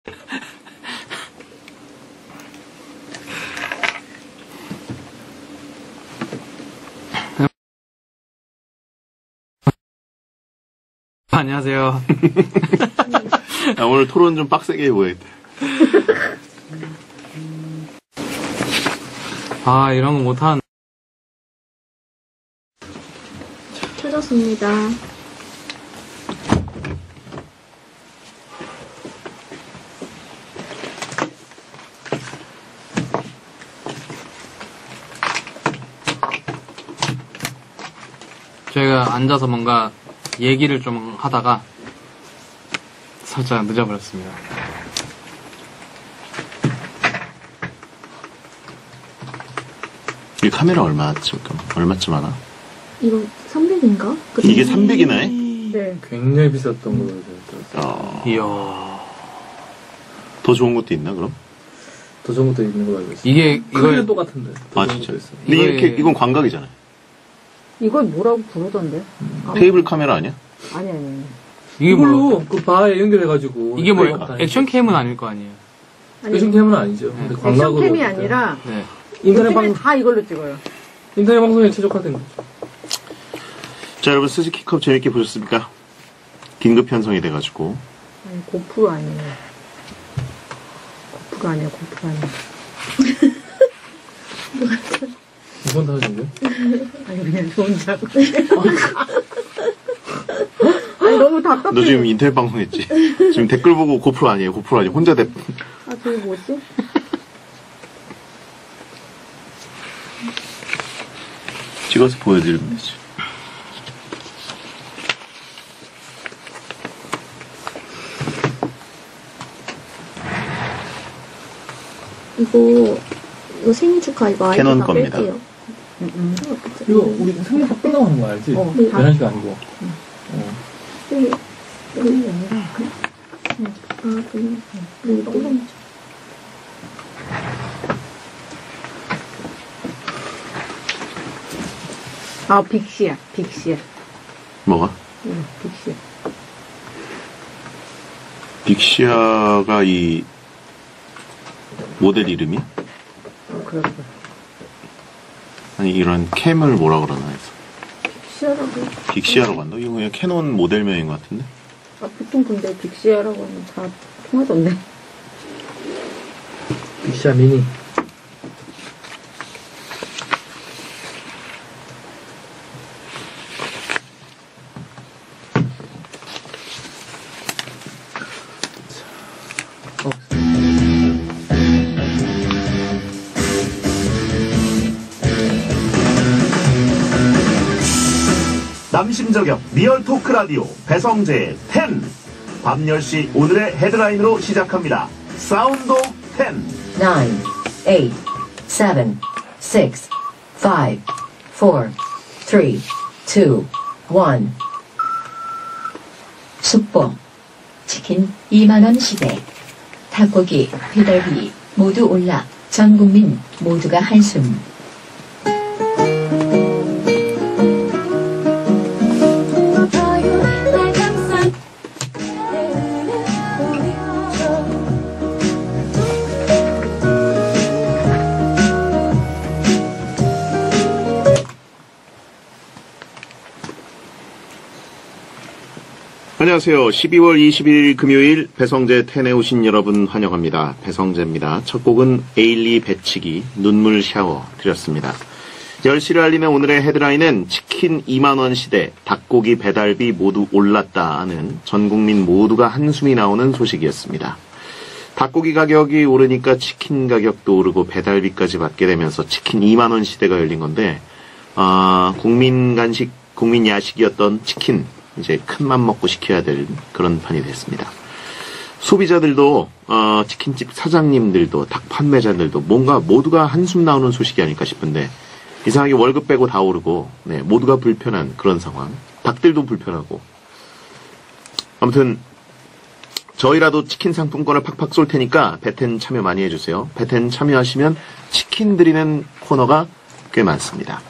안녕하세요. 야, 오늘 토론 좀 빡세게 해보야겠다. 아, 이런 거 못한. 켜졌습니다. 저희가 앉아서 뭔가 얘기를 좀 하다가 살짝 늦어버렸습니다. 이 카메라 얼마쯤 하나? 이거 300인가? 이게 300이네? 네. 굉장히 비쌌던 걸로 들었어요. 이야. 더 좋은 것도 있나, 그럼? 더 좋은 것도 있는 걸로 알고 있어요. 이게, 크기는 똑같은데. 더 아, 좋은 진짜? 것도 있어요. 근데 이거에- 이건 광각이잖아요. 이걸 뭐라고 부르던데? 테이블 카메라 아니야? 아니. 이게 뭐, 이걸로 그 바에 연결해가지고. 이게 뭐, 다 액션캠은 아닐 거 아니에요? 액션캠은 아니죠. 근데 광각으로. 액션캠이 아니라 네. 인터넷 요즘엔 방송, 다 이걸로 찍어요. 인터넷 방송에 최적화된 거죠. 자, 여러분, 스즈키컵 재밌게 보셨습니까? 긴급 편성이 돼가지고. 아니, 고프로 아니에요. 고프가 아니야, 고프가 아니야. 이번 다 하신거요? 아니, 그냥 좋은 자고. 아니, 너무 답답해. 너 지금 인터넷 방송했지? 지금 댓글 보고 고프로 아니에요, 고프로 아니에요. 혼자 아, 저기 뭐지? 찍어서 보여드리면 되지. 이거 생일 축하, 이거 아이디 캐논 다 겁니다. 뺄게요. 이거 우리 생일 다 끝나가는 거 알지? 어, 11시가 아니고. 생일 아니라, 그래? 아, 그냥, 똥똥이죠. 아, 빅시야, 빅시야. 뭐가? 응, 빅시야. 빅시아가 이 모델 이름이야? 그래. 아니, 이런 캠을 뭐라 그러나 해서. 빅시야라고. 빅시아라고 한다? 이거 그냥 캐논 모델명인 것 같은데? 아, 보통 근데 빅시야라고 하면 다 통하던데. 빅샤 미니. 남심저격 리얼 토크 라디오 배성재의 10. 밤 10시 오늘의 헤드라인으로 시작합니다. 사운드 오브 10. 9, 8, 7, 6, 5, 4, 3, 2, 1. 숙보, 치킨 2만원 시대, 닭고기, 배달비 모두 올라 전 국민 모두가 한숨. 안녕하세요. 12월 21일 금요일 배성재 10에 오신 여러분 환영합니다. 배성재입니다. 첫 곡은 에일리 배치기 눈물 샤워 드렸습니다. 10시를 알리는 오늘의 헤드라인은 치킨 2만원 시대 닭고기 배달비 모두 올랐다 하는 전국민 모두가 한숨이 나오는 소식이었습니다. 닭고기 가격이 오르니까 치킨 가격도 오르고 배달비까지 받게 되면서 치킨 2만원 시대가 열린 건데 국민 간식, 국민 야식이었던 치킨 이제 큰맘 먹고 시켜야 될 그런 판이 됐습니다. 소비자들도 치킨집 사장님들도 닭 판매자들도 뭔가 모두가 한숨 나오는 소식이 아닐까 싶은데 이상하게 월급 빼고 다 오르고 모두가 불편한 그런 상황. 닭들도 불편하고. 아무튼 저희라도 치킨 상품권을 팍팍 쏠 테니까 배텐 참여 많이 해주세요. 배텐 참여하시면 치킨 드리는 코너가 꽤 많습니다.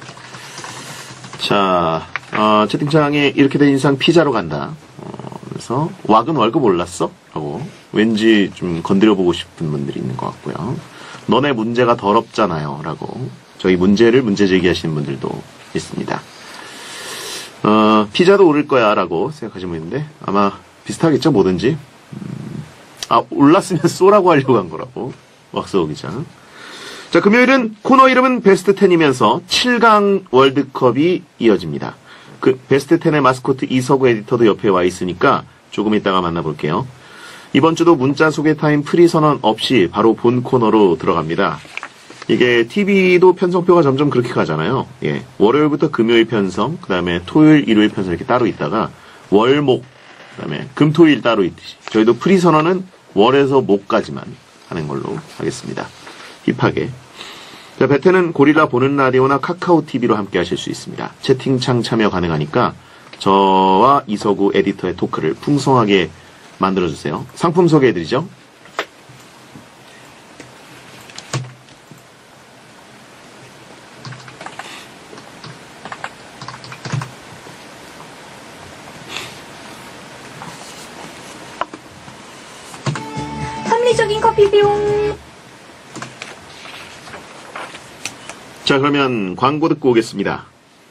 자, 채팅창에 이렇게 된 인상 피자로 간다. 그래서 왁은 월급 올랐어? 라고 왠지 좀 건드려보고 싶은 분들이 있는 것 같고요. 너네 문제가 더럽잖아요. 라고 저희 문제를 문제 제기하시는 분들도 있습니다. 피자도 오를 거야. 라고 생각하시는 분인데 아마 비슷하겠죠. 뭐든지. 올랐으면 쏘라고 하려고 한 거라고. 왁스호 기자. 자, 금요일은 코너 이름은 베스트 10이면서 7강 월드컵이 이어집니다. 그 베스트 10의 마스코트 이서구 에디터도 옆에 와 있으니까 조금 이따가 만나볼게요. 이번 주도 문자 소개 타임 프리 선언 없이 바로 본 코너로 들어갑니다. 이게 TV도 편성표가 점점 그렇게 가잖아요. 예. 월요일부터 금요일 편성, 그 다음에 토요일, 일요일 편성 이렇게 따로 있다가 월목, 그 다음에 금토일 따로 있듯이 저희도 프리 선언은 월에서 목까지만 하는 걸로 하겠습니다. 힙하게. 자, 베테는 고릴라 보는 라디오나 카카오 TV로 함께 하실 수 있습니다. 채팅창 참여 가능하니까 저와 이서구 에디터의 토크를 풍성하게 만들어주세요. 상품 소개해드리죠. 합리적인 커피 비용. 자, 그러면 광고 듣고 오겠습니다.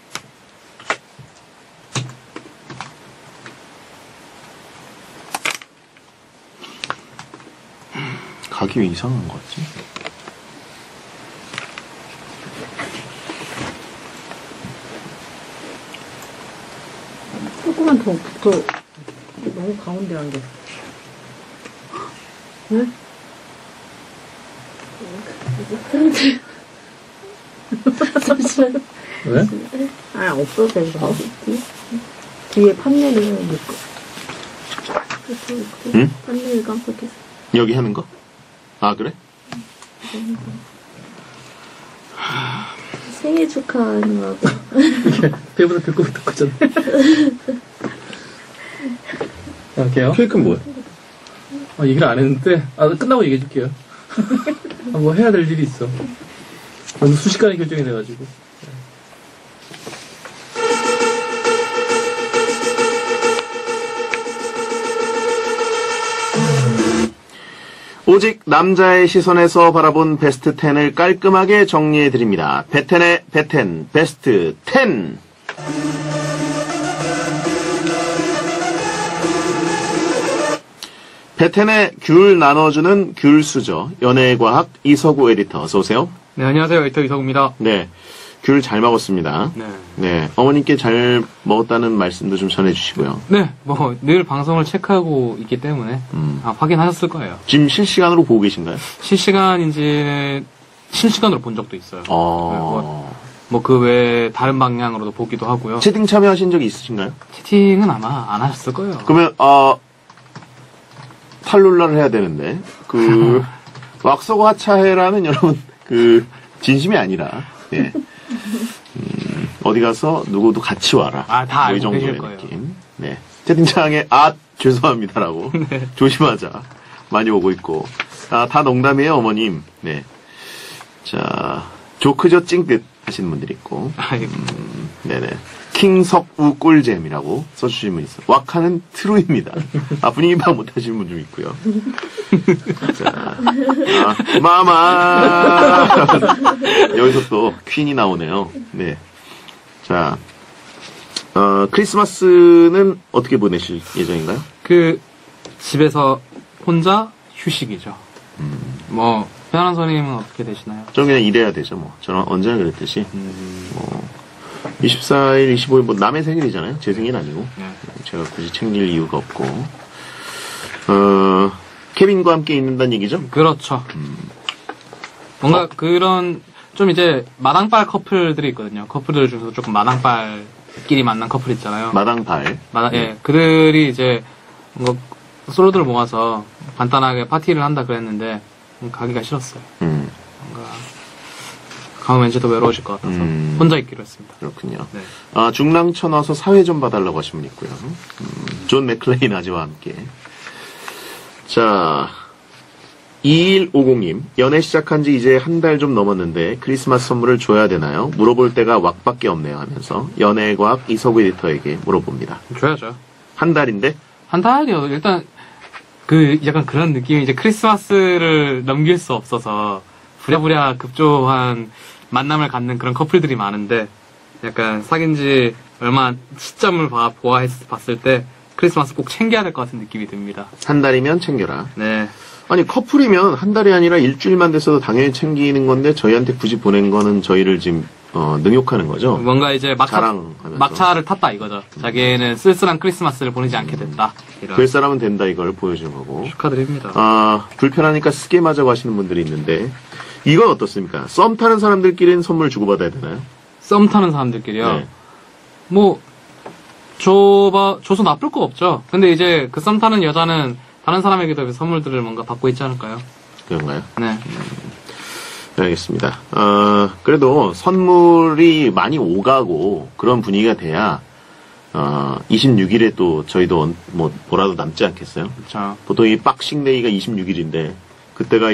각이 왜 이상한 것 같지? 조금만 더 붙어. 너무 가운데 앉아. 왜? 프린트. 잠시만. 왜? 없어서 이거. 뒤에 판넬을 묶어. 응? 판넬을 깜빡했어. 여기 하는 거? 아, 그래? 생일 축하하느라고. 배보다 배꼽 듣고잖아. 갈게요. 케이크는 뭐야? 얘기를 안 했는데, 끝나고 얘기해줄게요. 뭐 해야 될 일이 있어. 너무 순식간에 결정이 돼가지고. 오직 남자의 시선에서 바라본 베스트 10을 깔끔하게 정리해드립니다. 베텐의 베텐 베스트 10. 베텐의 귤 나눠주는 귤수저 연예과학 이서구 에디터 어서 오세요. 네, 안녕하세요. 에디터 이석우입니다. 네, 귤 잘 먹었습니다. 네. 네, 어머님께 잘 먹었다는 말씀도 좀 전해주시고요. 네, 뭐, 늘 방송을 체크하고 있기 때문에, 확인하셨을 거예요. 지금 실시간으로 보고 계신가요? 실시간으로 본 적도 있어요. 뭐, 그 외에 다른 방향으로도 보기도 하고요. 채팅 참여하신 적이 있으신가요? 채팅은 아마 안 하셨을 거예요. 그러면 탈룰라를 해야 되는데 왁서고 하차해라는 여러분 진심이 아니라 예. 어디 가서 누구도 같이 와라. 다 알고 이 정도의 계실 거예요. 느낌. 네. 채팅창에 죄송합니다라고 네. 조심하자 많이 오고 있고 다 농담이에요 어머님. 네. 자 조크저 찡긋 하시는 분들이 있고 네네. 킹석우 꿀잼이라고 써주신 분 있어요. 왁하는 트루입니다. 분위기 파악 못하시는 분 좀 있고요. 자, 마마! 여기서 또 퀸이 나오네요. 네. 자, 크리스마스는 어떻게 보내실 예정인가요? 집에서 혼자 휴식이죠. 뭐, 편한 선생님은 어떻게 되시나요? 좀 그냥 일해야 되죠, 뭐. 저는 언제나 그랬듯이. 24일, 25일, 뭐, 남의 생일이잖아요. 제 생일 아니고. 네. 제가 굳이 챙길 이유가 없고. 케빈과 함께 있는다는 얘기죠? 그렇죠. 뭔가 좀 이제 마당발 커플들이 있거든요. 커플들 중에서 조금 마당발끼리 만난 커플 있잖아요. 마당발. 예. 그들이 이제 뭔가 솔로들을 모아서 간단하게 파티를 한다 그랬는데, 가기가 싫었어요. 뭔가, 가면 왠지 더 외로우실 것 같아서 혼자 있기로 했습니다. 그렇군요. 네. 중랑천 와서 사회 좀 봐달라고 하신 분 있고요. 존 맥클레인 아저와 함께. 자, 2150님, 연애 시작한 지 이제 한 달 좀 넘었는데 크리스마스 선물을 줘야 되나요? 물어볼 때가 왁밖에 없네요 하면서 연애과학 이서구 에디터에게 물어봅니다. 줘야죠. 한 달인데? 한 달이요. 일단 그 약간 그런 느낌이 이제 크리스마스를 넘길 수 없어서 부랴부랴 급조한 만남을 갖는 그런 커플들이 많은데 약간 사귄 지 얼마 시점을 봤을 때 크리스마스 꼭 챙겨야 될 것 같은 느낌이 듭니다. 한 달이면 챙겨라. 네. 아니 커플이면 한 달이 아니라 일주일만 됐어도 당연히 챙기는 건데 저희한테 굳이 보낸 거는 저희를 지금 능욕하는 거죠. 뭔가 이제 자랑하면서. 막차를 탔다 이거죠. 자기는 쓸쓸한 크리스마스를 보내지 않게 됐다. 이런. 될 사람은 된다 이걸 보여주는 거고. 축하드립니다. 불편하니까 스케마자고 하시는 분들이 있는데 이건 어떻습니까? 썸 타는 사람들끼리는 선물 주고받아야 되나요? 썸 타는 사람들끼리요. 네. 뭐 줘서 나쁠 거 없죠. 근데 이제 그 썸 타는 여자는 다른 사람에게도 선물들을 뭔가 받고 있지 않을까요? 그런가요? 네. 알겠습니다. 그래도 선물이 많이 오가고 그런 분위기가 돼야 26일에 또 저희도 뭐라도 남지 않겠어요? 그렇죠. 보통 이 박싱데이가 26일인데 그때가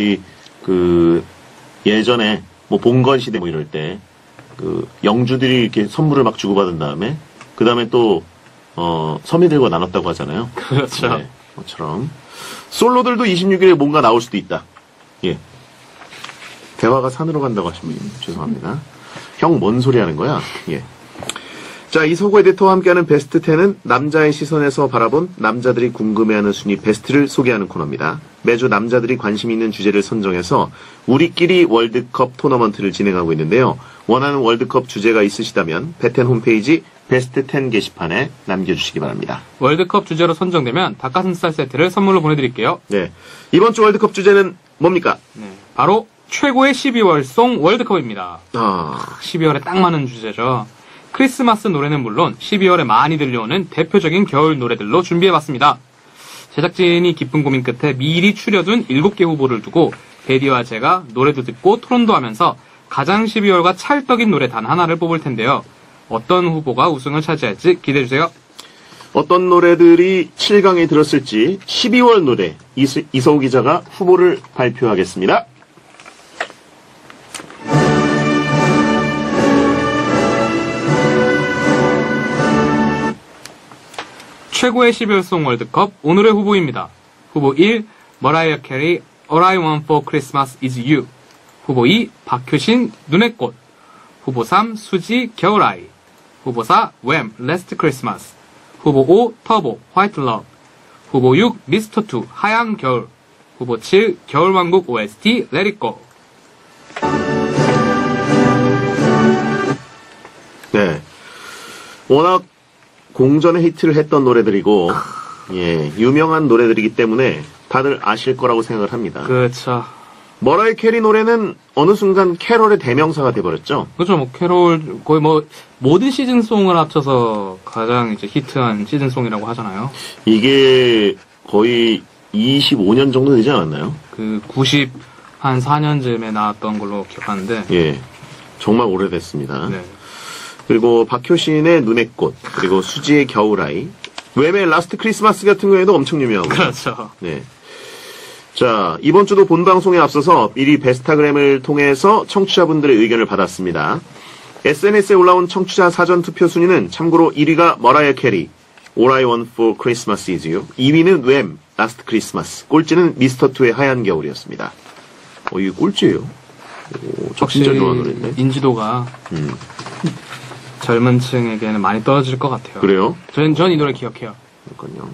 예전에 뭐 봉건 시대 뭐 이럴 때 영주들이 이렇게 선물을 막 주고받은 다음에 그 다음에 또 서민들과 나눴다고 하잖아요. 그렇죠. 네, 그것처럼 솔로들도 26일에 뭔가 나올 수도 있다. 예. 대화가 산으로 간다고 하시면 죄송합니다. 형 뭔 소리 하는 거야? 예. 자, 이서구 에디터와 함께하는 베스트 10은 남자의 시선에서 바라본 남자들이 궁금해하는 순위 베스트를 소개하는 코너입니다. 매주 남자들이 관심 있는 주제를 선정해서 우리끼리 월드컵 토너먼트를 진행하고 있는데요. 원하는 월드컵 주제가 있으시다면 베텐 홈페이지 베스트 10 게시판에 남겨주시기 바랍니다. 월드컵 주제로 선정되면 닭가슴살 세트를 선물로 보내드릴게요. 네. 이번 주 월드컵 주제는 뭡니까? 네. 바로 최고의 12월송 월드컵입니다. 12월에 딱 맞는 주제죠. 크리스마스 노래는 물론 12월에 많이 들려오는 대표적인 겨울 노래들로 준비해봤습니다. 제작진이 깊은 고민 끝에 미리 추려둔 7개 후보를 두고 베디와 제가 노래도 듣고 토론도 하면서 가장 12월과 찰떡인 노래 단 하나를 뽑을 텐데요. 어떤 후보가 우승을 차지할지 기대해주세요. 어떤 노래들이 7강에 들었을지 12월 노래 이서우 기자가 후보를 발표하겠습니다. 최고의 12월송 월드컵 오늘의 후보입니다. 후보 1 머라이어 캐리 All I Want for Christmas is You. 후보 2 박효신 눈의 꽃. 후보 3 수지 겨울아이. 후보 4 웸 Last Christmas. 후보 5 터보 White Love. 후보 6 미스터2 하얀 겨울. 후보 7 겨울왕국 OST Let It Go. 네. 워낙 공전에 히트를 했던 노래들이고, 예, 유명한 노래들이기 때문에 다들 아실 거라고 생각을 합니다. 그렇죠. 머라이어 캐리 노래는 어느 순간 캐롤의 대명사가 돼버렸죠. 그렇죠. 뭐 캐롤 거의 뭐 모든 시즌송을 합쳐서 가장 이제 히트한 시즌송이라고 하잖아요. 이게 거의 25년 정도 되지 않았나요? 그 90 한 4년쯤에 나왔던 걸로 기억하는데. 예, 정말 오래됐습니다. 네. 그리고 박효신의 눈의 꽃, 그리고 수지의 겨울아이, 웸의 라스트 크리스마스 같은 경우에도 엄청 유명하고. 그렇죠. 네. 자, 이번 주도 본 방송에 앞서서 미리 베스타그램을 통해서 청취자분들의 의견을 받았습니다. SNS에 올라온 청취자 사전 투표 순위는 참고로 1위가 머라이어 캐리, All I Want for Christmas is You, 2위는 웸, 라스트 크리스마스, 꼴찌는 미스터2의 하얀 겨울이었습니다. 이게 꼴찌예요. 저 진짜 좋아하는 노래인데. 인지도가 젊은 층에게는 많이 떨어질 것 같아요. 그래요? 전 이 노래 기억해요. 그러니까요.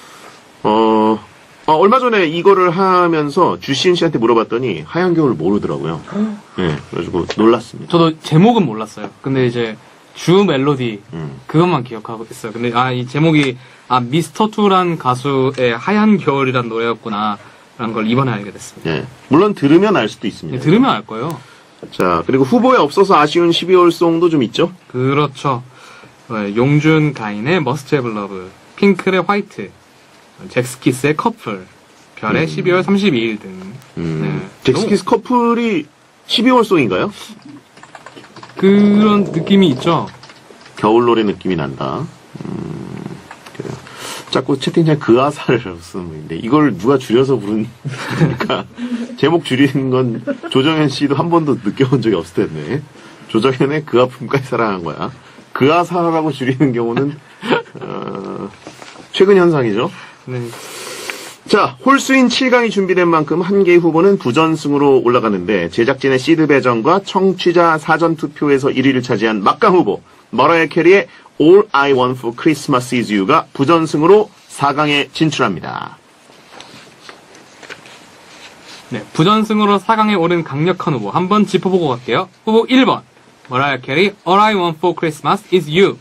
얼마 전에 이거를 하면서 주시은 씨한테 물어봤더니 하얀 겨울 모르더라고요. 네, 그래가지고 놀랐습니다. 저도 제목은 몰랐어요. 근데 이제 주 멜로디 그것만 기억하고 있어요. 근데 이 제목이 미스터2란 가수의 하얀 겨울이란 노래였구나 라는 걸 이번에 알게 됐습니다. 네, 물론 들으면 알 수도 있습니다. 네, 들으면 알 거예요. 자, 그리고 후보에 없어서 아쉬운 12월송도 좀 있죠? 그렇죠. 용준 가인의 Must Have Love, 핑클의 화이트, 잭스키스의 커플, 별의 12월 32일 등. 네. 잭스키스 커플이 12월송인가요? 그런 느낌이 있죠. 겨울 노래 느낌이 난다. 그래요. 자꾸 채팅창에 그아사를 쓰는 분인데 이걸 누가 줄여서 부르니까 제목 줄이는 건 조정현 씨도 한 번도 느껴본 적이 없을 텐데 조정현의 그 아픔까지 사랑한 거야. 그아사라고 줄이는 경우는 최근 현상이죠. 네. 자, 홀수인 7강이 준비된 만큼 한 개의 후보는 부전승으로 올라가는데 제작진의 시드 배정과 청취자 사전투표에서 1위를 차지한 막강 후보 머라이어 캐리의 All I Want for Christmas is You가 부전승으로 4강에 진출합니다. 네, 부전승으로 4강에 오른 강력한 후보 한번 짚어보고 갈게요. 후보 1번 머라이어 캐리 All I Want for Christmas is You.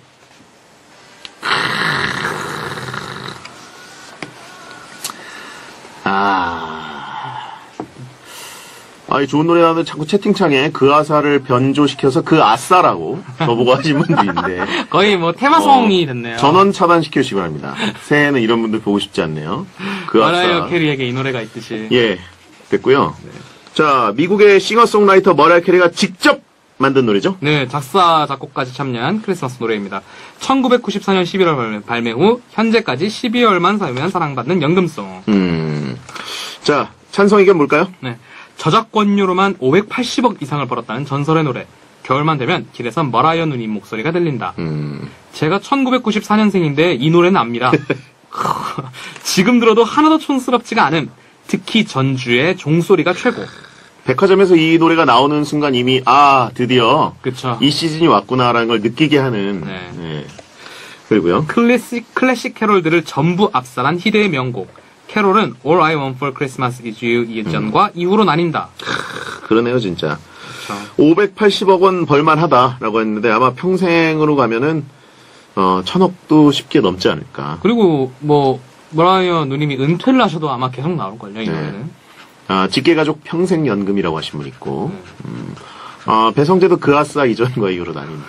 아이 좋은 노래 나오는데 자꾸 채팅창에 그 아사를 변조시켜서 그 아싸라고 저보고 하신 분도 있는데 거의 뭐 테마송이 됐네요. 전원 차단시켜주시기 바랍니다. 새해에는 이런 분들 보고 싶지 않네요. 그 머라이어 아싸. 캐리에게 이 노래가 있듯이. 예, 됐고요. 자, 미국의 싱어송라이터 머라이어 캐리가 직접 만든 노래죠? 네, 작사, 작곡까지 참여한 크리스마스 노래입니다. 1994년 11월 발매 후 현재까지 12월만 사용하면 사랑받는 연금송. 자, 찬성 의견 뭘까요? 네, 저작권료로만 580억 이상을 벌었다는 전설의 노래. 겨울만 되면 길에선 머라이어 누님 목소리가 들린다. 제가 1994년생인데 이 노래는 압니다. 지금 들어도 하나도 촌스럽지가 않음. 특히 전주의 종소리가 최고. 백화점에서 이 노래가 나오는 순간 이미 드디어 그쵸. 이 시즌이 왔구나라는 걸 느끼게 하는. 네. 네. 그리고요. 클래식 캐롤들을 전부 압살한 희대의 명곡. 캐롤은 All I Want for Christmas is You 이전과 이후로 나뉜다. 그러네요, 진짜. 그쵸. 580억 원 벌만하다라고 했는데 아마 평생으로 가면은 1000억도 쉽게 넘지 않을까. 그리고 뭐 머라이어 누님이 은퇴를 하셔도 아마 계속 나올걸요, 이 네. 노래는. 직계가족 평생연금이라고 하신 분 있고, 배성재도 그 아싸 이전과 이후로 나뉜다.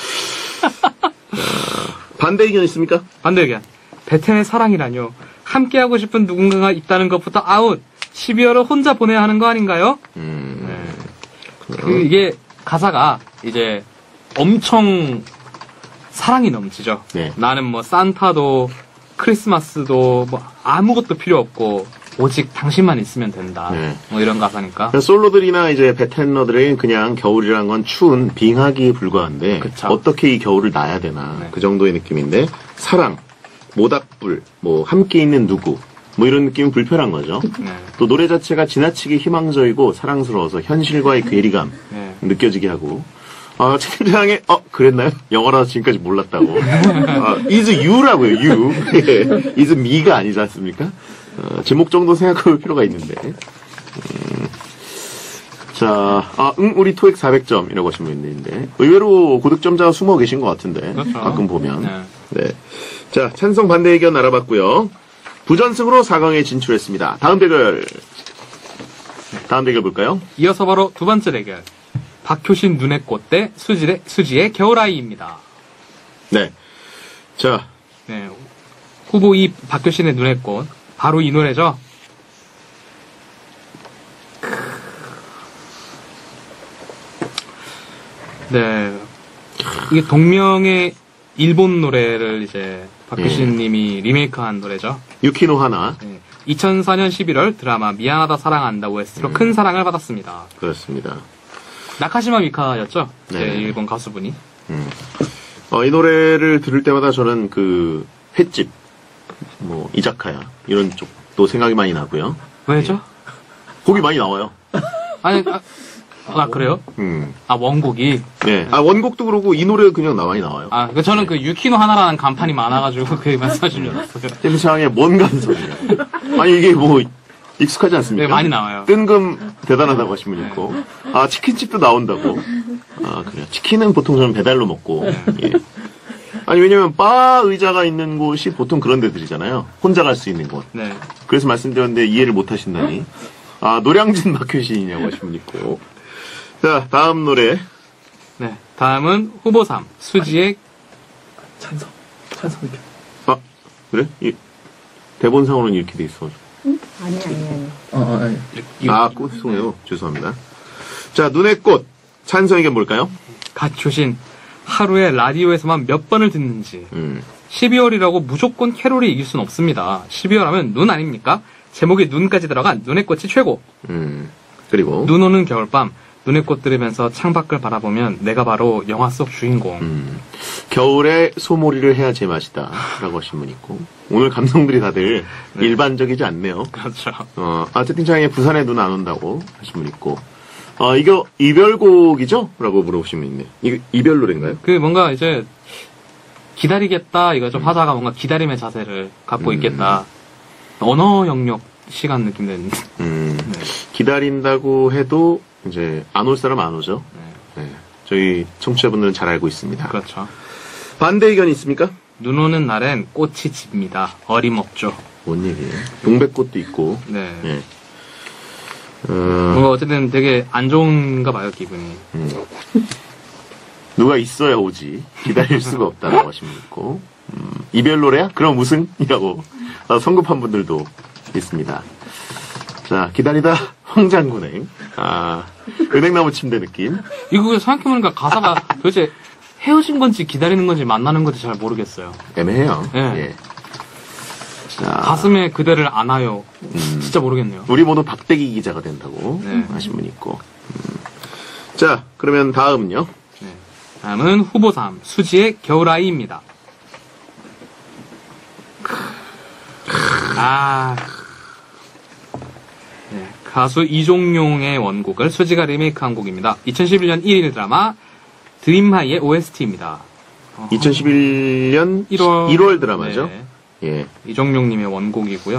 반대 의견 있습니까? 반대 의견. 베텐의 사랑이라뇨. 함께하고 싶은 누군가가 있다는 것부터 아웃. 12월을 혼자 보내야 하는 거 아닌가요? 이게 가사가 이제 엄청 사랑이 넘치죠. 네. 나는 뭐 산타도 크리스마스도 뭐 아무것도 필요 없고 오직 당신만 있으면 된다. 네. 뭐 이런 가사니까. 솔로들이나 이제 베테너들은 그냥 겨울이란 건 추운 빙하기에 불과한데 그쵸. 어떻게 이 겨울을 나야 되나 네. 그 정도의 느낌인데 사랑, 모닥불, 뭐 함께 있는 누구 뭐 이런 느낌은 불편한 거죠. 네. 또 노래 자체가 지나치게 희망적이고 사랑스러워서 현실과의 괴리감 네. 느껴지게 하고 채팅창에 그랬나요? 영어라서 지금까지 몰랐다고. is you라고요. you. is me가 아니지 않습니까? 제목 정도 생각해볼 필요가 있는데. 자, 우리 토익 400점이라고 하신 분이 있는데 의외로 고득점자가 숨어 계신 것 같은데. 그렇죠. 가끔 보면. 네. 네. 자, 찬성 반대 의견 알아봤고요. 부전승으로 4강에 진출했습니다. 다음 대결 볼까요? 이어서 바로 두 번째 대결. 박효신 눈의 꽃 대 수지의 겨울아이입니다. 네. 자, 네. 후보 2 박효신의 눈의 꽃. 바로 이 노래죠. 네. 이게 동명의 일본 노래를 이제 박효신 님이 리메이크한 노래죠. 유키노 하나. 네. 2004년 11월 드라마 미안하다 사랑한다 OST로 큰 사랑을 받았습니다. 그렇습니다. 나카시마 미카였죠? 네. 네, 일본 가수분이. 이 노래를 들을 때마다 저는 그 횟집, 뭐 이자카야 이런 쪽도 생각이 많이 나고요. 왜죠? 곡이 많이 나와요. 아니, 그래요? 원곡이. 네. 원곡도 그러고 이 노래 그냥 많이 나와요. 저는 그 유키노 하나라는 간판이 많아가지고 그 말씀하신 줄 알았어요. 템상에 뭔 감성이야. 아니 이게 뭐 익숙하지 않습니까? 네, 많이 나와요. 뜬금 대단하다고 하신 분 있고, 치킨집도 나온다고. 그래요. 치킨은 보통 저는 배달로 먹고. 예. 아니 왜냐면 바 의자가 있는 곳이 보통 그런 데들이잖아요. 혼자 갈 수 있는 곳. 네. 그래서 말씀드렸는데 이해를 못 하신다니. 노량진 박효신이냐고 하신 분 있고. 자, 다음 노래. 네. 다음은 후보 3. 수지의 찬성 의견. 그래? 대본상으로는 이렇게 돼 있어. 아니. 아니. 꽃송이요. 죄송합니다. 자, 눈의 꽃. 찬성 의견 뭘까요? 박효신. 하루에 라디오에서만 몇 번을 듣는지. 12월이라고 무조건 캐롤이 이길 순 없습니다. 12월 하면 눈 아닙니까? 제목에 눈까지 들어간 눈의 꽃이 최고. 그리고 눈 오는 겨울밤. 눈의 꽃 들으면서 창밖을 바라보면 내가 바로 영화 속 주인공. 겨울에 소몰이를 해야 제맛이다. 라고 하신 분 있고. 오늘 감성들이 다들 네. 일반적이지 않네요. 그렇죠. 채팅창에 부산에 눈 안 온다고 하신 분 있고. 이거 이별곡이죠? 라고 물어보신 분 있네. 이거 이별 노래인가요? 그 뭔가 이제 기다리겠다 이거죠. 화자가 뭔가 기다림의 자세를 갖고 있겠다. 언어 영역 시간 느낌 되는데. 네. 기다린다고 해도 이제 안 올 사람 안 오죠. 네. 저희 청취자분들은 잘 알고 있습니다. 그렇죠. 반대 의견 있습니까? 눈 오는 날엔 꽃이 집니다. 어림없죠. 뭔 얘기예요? 동백꽃도 있고. 네. 예. 뭔가 어쨌든 되게 안 좋은가 봐요, 기분이. 누가 있어야 오지. 기다릴 수가 없다라고 하시면 있고. 이별 노래야? 그럼 우승이라고 성급한 분들도 있습니다. 자, 기다리다 황장군행. 은행나무 침대 느낌. 이거 생각해보니까 가사가 도대체 헤어진 건지 기다리는 건지 만나는 건지 잘 모르겠어요. 애매해요. 네. 예. 자, 가슴에 그대를 안아요. 진짜 모르겠네요. 우리 모두 박대기 기자가 된다고 하신 분 있고. 자, 그러면 다음은요. 네. 다음은 후보 3, 수지의 겨울아이입니다. 네, 가수 이종용의 원곡을 수지가 리메이크한 곡입니다. 2011년 1일 드라마 드림하이의 OST입니다. 2011년 1월 드라마죠. 네. 예. 이종용님의 원곡이고요.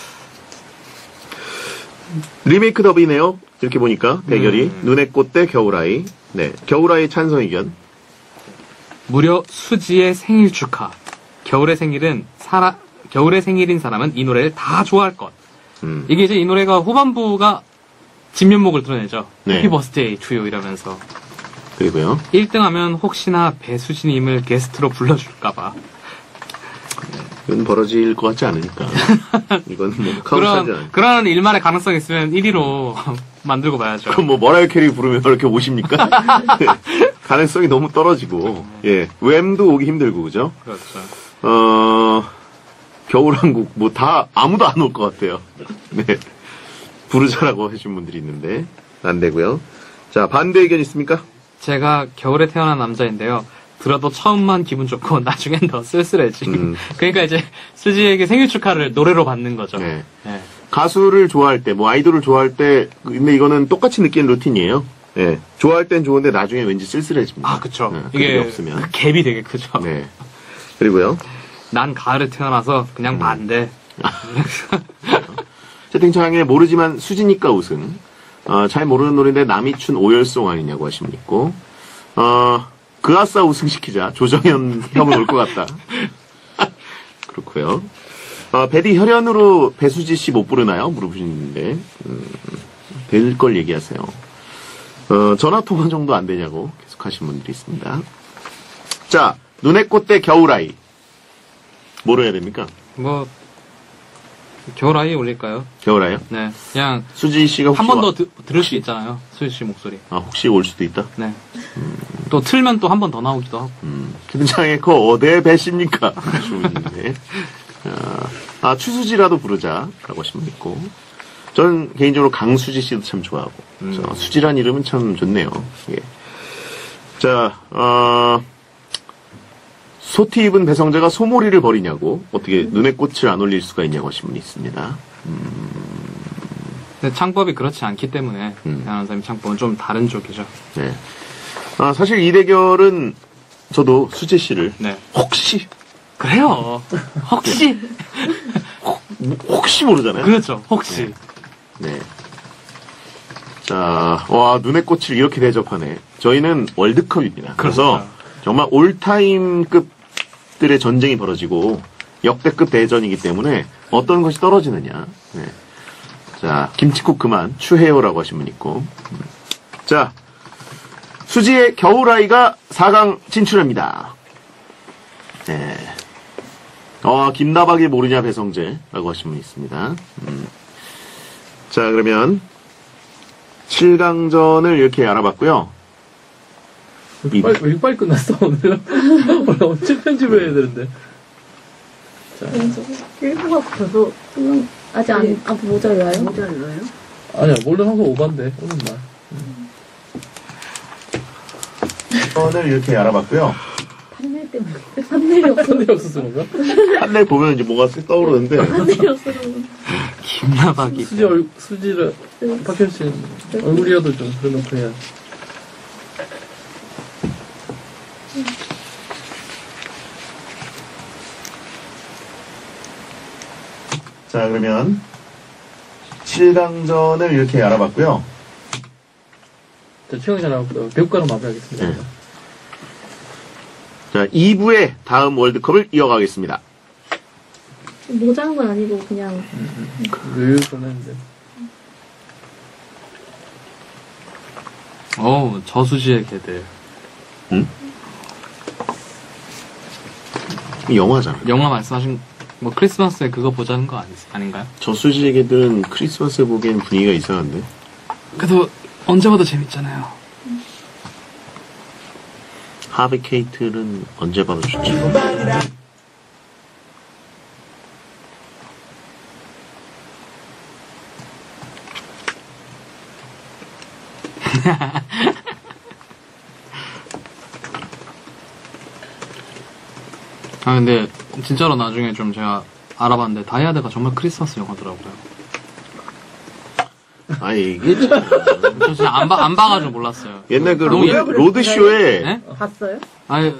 리메이크 더비네요. 이렇게 보니까 대결이 눈의 꽃 대 겨울아이. 네, 겨울아이 찬성 의견. 무려 수지의 생일 축하. 겨울의 생일인 사람은 이 노래를 다 좋아할 것. 이게 이제 이 노래가 후반부가 진면목을 드러내죠. 네. 해피 버스데이 투유 이러면서. 그리고요. 1등 하면 혹시나 배수진님을 게스트로 불러줄까봐. 이건 벌어질 것 같지 않으니까. 이건 뭐 카운트하지 않아요. 그런 일말의 가능성이 있으면 1위로 만들고 봐야죠. 그럼 뭐 머라이어 캐리 부르면 그렇게 오십니까? 가능성이 너무 떨어지고. 예. 웸도 오기 힘들고 그죠? 그렇죠. 겨울왕국 뭐 다 아무도 안 올 것 같아요. 네. 부르자라고 하신 분들이 있는데 안 되고요. 자, 반대 의견 있습니까? 제가 겨울에 태어난 남자인데요. 들어도 처음만 기분 좋고 나중엔 더 쓸쓸해지. 그러니까 이제 수지에게 생일 축하를 노래로 받는 거죠. 네. 네. 가수를 좋아할 때, 뭐 아이돌을 좋아할 때, 근데 이거는 똑같이 느끼는 루틴이에요. 예. 좋아할 땐 좋은데 나중에 왠지 쓸쓸해집니다. 아, 그쵸. 네, 이게 없으면. 그 갭이 되게 크죠. 네. 그리고요. 난 가을에 태어나서 그냥 반대. 채팅창에 모르지만 수지니까 우승. 잘 모르는 노래인데 남이춘 오열송 아니냐고 하시면 있고. 그아싸 우승시키자. 조정현 형은 올 것 같다. 그렇고요. 배디 혈연으로 배수지 씨 못 부르나요? 물어보시는데 될 걸 얘기하세요. 전화통화 정도 안 되냐고 계속 하신 분들이 있습니다. 자, 눈의 꽃 대 겨울아이. 뭐로 해야 됩니까? 뭐 겨울아이 올릴까요? 겨울아이요? 네. 그냥 수지 씨가 혹시 한 번 더 들을 수 있잖아요. 수지 씨 목소리. 혹시 올 수도 있다? 네. 또 틀면 또 한 번 더 나오기도 하고. 김장에 그 어디에 배십니까? 주문인데. 추수지라도 부르자라고 하신 분 있고. 저는 개인적으로 강수지 씨도 참 좋아하고. 수지란 이름은 참 좋네요. 예. 자, 소티 입은 배성재가 소몰이를 벌이냐고, 어떻게 눈의 꽃을 안 올릴 수가 있냐고 하신 분이 있습니다. 근데 창법이 그렇지 않기 때문에 아나운서님 창법은 좀 다른 쪽이죠. 네. 사실 이 대결은 저도 수지 씨를 네. 혹시 그래요. 혹시 혹시 모르잖아요. 그렇죠. 혹시. 네. 자, 와, 눈의 꽃을 이렇게 대접하네. 저희는 월드컵입니다. 그래서 그렇죠. 정말 올타임급들의 전쟁이 벌어지고 역대급 대전이기 때문에 어떤 것이 떨어지느냐. 네. 자, 김치국 그만 추해요라고 하신 분 있고. 자, 수지의 겨울아이가 4강 진출합니다. 네. 김나박이 모르냐 배성재라고 하신 분 있습니다. 자, 그러면 7강전을 이렇게 알아봤고요. 왜 이렇게 빨리 끝났어 오늘? 원래 언제 편집을 해야 되는데. 자. 1부가 벌써 아직 모자라요? 모자라요? 아니야 원래 항상 오반데 오는 날. 오늘 이렇게 알아봤고요. 판넬 때문에. 판넬이 없어. 손이 없어서 그런가? 판넬 보면 이제 뭐가 쓱 떠오르는데. 판넬이 없어서. 김나박이. 수지를, 박현 씨 얼굴이라도 좀 그려놓고 해야. 자, 그러면 7강전을 이렇게 알아봤고요. 자, 최강전하고 배국가로 마무리하겠습니다. 네. 자, 2부의 다음 월드컵을 이어가겠습니다. 모자란 건 아니고 그냥 여유로는 이제. 저수지의 개들. 영화잖아. 영화 말씀하신, 크리스마스에 그거 보자는 거 아닌가요? 저수지의 개들은 크리스마스에 보기엔 분위기가 이상한데. 그래도 언제 봐도 재밌잖아요. 하비 케이틀은 언제 봐도 좋지. 근데 진짜로 나중에 좀 제가 알아봤는데 다이아드가 정말 크리스마스 영화더라고요. 아니, 이게 저 진짜 안 봐가지고 몰랐어요. 옛날 그 너무 로드쇼에 네? 봤어요? 아니,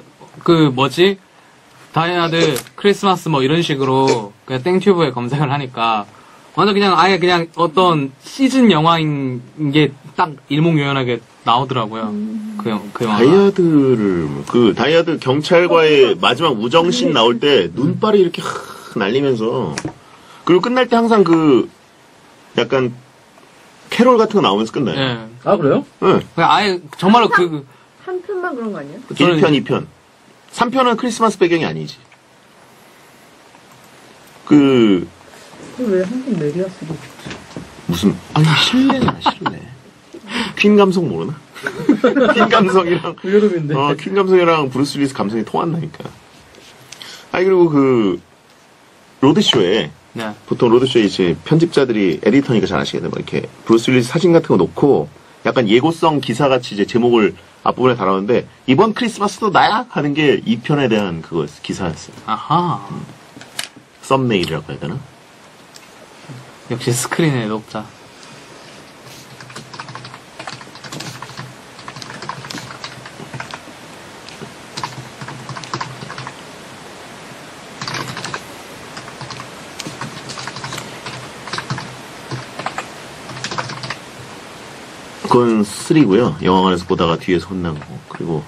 다이아드 크리스마스 이런 식으로 그냥 땡튜브에 검색을 하니까 완전 그냥 아예 그냥 어떤 시즌 영화인 게 딱 일목요연하게 나오더라고요. 그 영화가. 다이아드 경찰과의 마지막 우정씬 나올 때 눈발이 이렇게 날리면서, 그리고 끝날 때 항상 약간 캐롤 같은 거 나오면서 끝나요. 예. 아, 그래요? 응. 그냥 아예 정말로 한 편만 그런 거 아니에요? 1편, 2편. 3편은 크리스마스 배경이 아니지. 왜 한편 메리아스도 무슨, 실내잖아, 실내. 퀸 감성 모르나? 퀸 감성이랑, 여름인데. 퀸 감성이랑 브루스 윌리스 감성이 통한다니까. 그리고 로드쇼에, 네. 보통 로드쇼에 이제 편집자들이 에디터니까 잘 아시겠네. 이렇게 브루스 윌리스 사진 같은 거 놓고, 약간 예고성 기사같이 이제 제목을 앞부분에 달았는데, 이번 크리스마스도 나야? 하는 게 2편에 대한 기사였어요. 아하. 썸네일이라고 해야 되나? 역시 스크린의 독자. 그건 3고요. 영화관에서 보다가 뒤에서 혼난 거. 그리고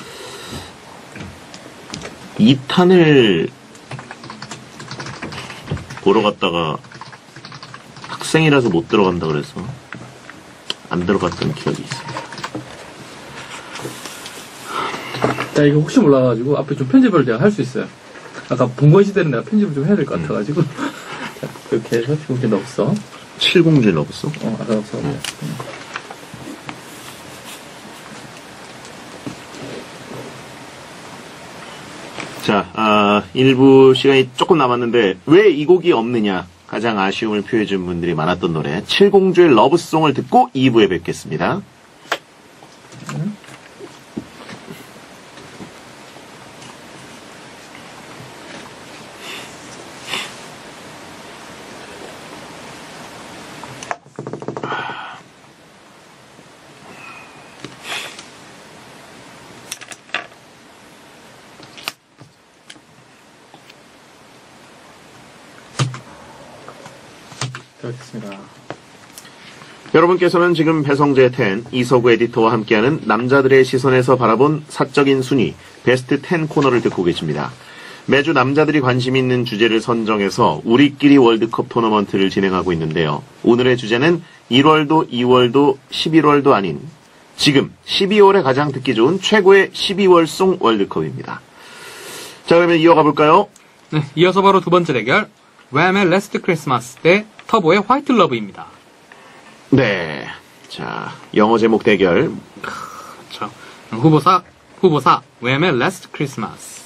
2탄을 보러 갔다가 학생이라서 못 들어간다 그래서 안 들어갔던 기억이 있어요. 자, 이거 혹시 몰라가지고 앞에 좀 편집을 내가 할 수 있어요. 아까 본건 시대는 내가 편집을 좀 해야 될 것 같아가지고. 자, 그렇게 해서 지금 넣었어. 7공주에 넣었어? 아까 넣었어. 자, 일부 시간이 조금 남았는데 왜 이 곡이 없느냐 가장 아쉬움을 표해준 분들이 많았던 노래 7공주의 러브송을 듣고 2부에 뵙겠습니다. 그렇습니다. 여러분께서는 지금 배성재 10, 이서구 에디터와 함께하는 남자들의 시선에서 바라본 사적인 순위 베스트 10 코너를 듣고 계십니다. 매주 남자들이 관심 있는 주제를 선정해서 우리끼리 월드컵 토너먼트를 진행하고 있는데요. 오늘의 주제는 1월도 2월도 11월도 아닌 지금 12월에 가장 듣기 좋은 최고의 12월송 월드컵입니다. 자, 그러면 이어가 볼까요? 네, 이어서 바로 두 번째 대결. 웸의 레스트 크리스마스 대 터보의 화이트 러브입니다. 네. 자, 영어 제목 대결. 그렇죠. 후보사 웸의 레스트 크리스마스.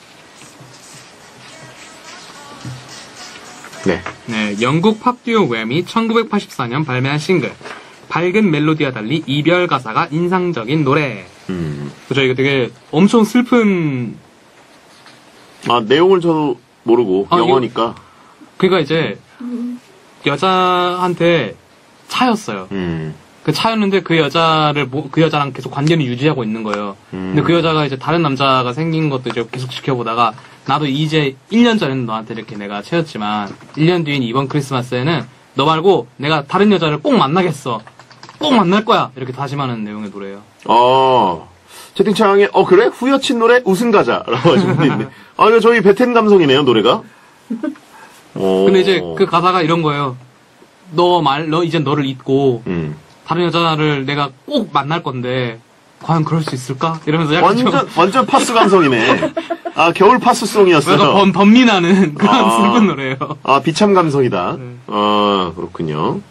네. 네, 영국 팝 듀오 웸이 1984년 발매한 싱글. 밝은 멜로디와 달리 이별 가사가 인상적인 노래. 그죠? 이게 되게 엄청 슬픈. 아, 내용을 저도 모르고, 영어니까. 그러니까 이제, 여자한테 차였어요. 그 차였는데 그 여자랑 계속 관계를 유지하고 있는 거예요. 근데 그 여자가 이제 다른 남자가 생긴 것도 이제 계속 지켜보다가, 나도 이제 1년 전에는 너한테 이렇게 내가 채였지만, 1년 뒤인 이번 크리스마스에는 너 말고 내가 다른 여자를 꼭 만나겠어. 꼭 만날 거야. 이렇게 다짐하는 내용의 노래예요. 채팅창에, 그래? 후여친 노래? 우승가자. 라고 하시는 분이 있네. 이거 저희 베텐 감성이네요, 노래가. 근데 이제 그 가사가 이런 거예요. 너 이젠 너를 잊고, 다른 여자를 내가 꼭 만날 건데, 과연 그럴 수 있을까? 이러면서 약간 완전 파스 감성이네. 겨울 파스송이었어요. 약간 번민하는 그런 슬픈 노래예요. 비참 감성이다. 그렇군요.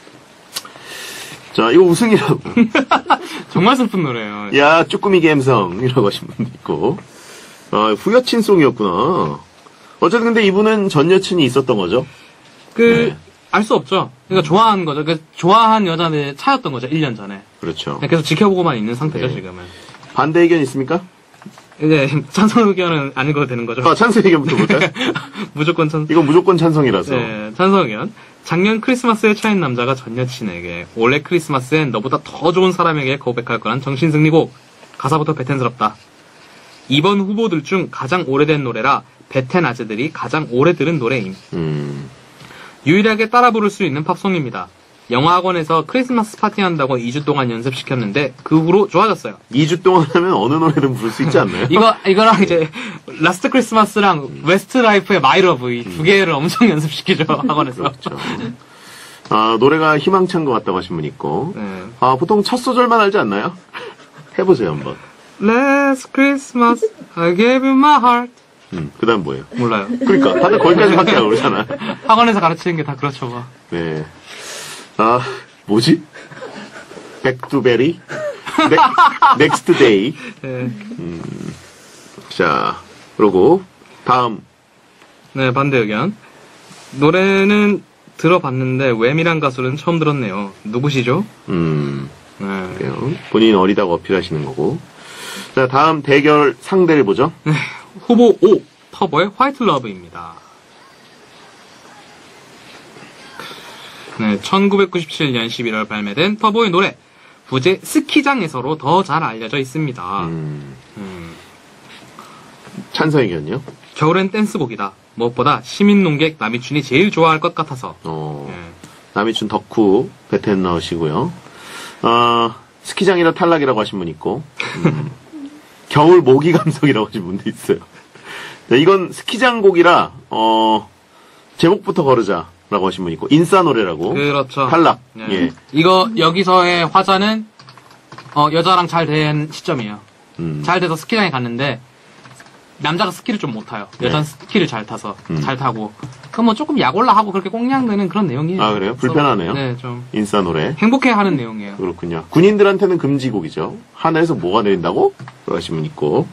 자, 이거 우승이라고. 정말 슬픈 노래예요. 야, 쭈꾸미 감성이라고 하신 분도 있고. 후여친송이었구나. 어쨌든 근데 이분은 전 여친이 있었던 거죠? 알 수 없죠. 그러니까 좋아한 거죠. 좋아한 여자는 차였던 거죠, 1년 전에. 그렇죠. 계속 지켜보고만 있는 상태죠, 지금은. 반대 의견 있습니까? 이제 찬성 의견은 안 읽어도 되는 거죠. 찬성 의견부터 볼까요? 무조건 찬성. 이건 무조건 찬성이라서. 네, 찬성 의견. 작년 크리스마스에 차인 남자가 전 여친에게 올해 크리스마스엔 너보다 더 좋은 사람에게 고백할 거란 정신승리곡. 가사부터 베텐스럽다. 이번 후보들 중 가장 오래된 노래라 베텐 아재들이 가장 오래 들은 노래임. 유일하게 따라 부를 수 있는 팝송입니다. 영화학원에서 크리스마스 파티한다고 2주 동안 연습시켰는데 그 후로 좋아졌어요. 2주 동안 하면 어느 노래든 부를 수 있지 않나요? 이거랑 이제 라스트 크리스마스랑 웨스트 라이프의 마이 러브 이 두 개를 엄청 연습시키죠, 학원에서. 그렇죠. 노래가 희망찬 것 같다고 하신 분 있고. 네. 보통 첫 소절만 알지 않나요? 해보세요, 한번. Last Christmas I gave you my heart. 그 다음 뭐예요? 몰라요. 그러니까 다들 거기까지밖에 안 오잖아. 학원에서 가르치는 게 다 그렇죠, 뭐. 네. 뭐지? 백두베리? 넥스트 데이. 네. 자, 그러고 다음. 네, 반대 의견. 노래는 들어봤는데 웸이란 가수는 처음 들었네요. 누구시죠? 네. 그래요. 본인 어리다고 어필하시는 거고. 자, 다음 대결 상대를 보죠. 네, 후보 5, 터보의 화이트 러브입니다. 네, 1997년 11월 발매된 터보의 노래. 부제 스키장에서로 더 잘 알려져 있습니다. 찬성 의견요? 겨울엔 댄스곡이다. 무엇보다 시민농객 남이춘이 제일 좋아할 것 같아서. 남이춘 덕후 베텐 넣으시고요. 스키장이라 탈락이라고 하신 분 있고, 겨울 모기 감성이라고 하신 분도 있어요. 네, 이건 스키장 곡이라, 제목부터 거르자라고 하신 분 있고, 인싸 노래라고. 그렇죠. 탈락. 네. 예. 이거, 여기서의 화자는, 여자랑 잘 된 시점이에요. 잘 돼서 스키장에 갔는데, 남자가 스키를 좀 못 타요. 여자는 스키를 잘 타서, 잘 타고. 그럼 뭐 조금 약올라 하고 그렇게 꽁냥대는 그런 내용이에요. 그래요? 불편하네요. 네, 좀. 인싸 노래. 행복해 하는 내용이에요. 그렇군요. 군인들한테는 금지곡이죠. 하늘에서 뭐가 내린다고? 그러신 분 있고.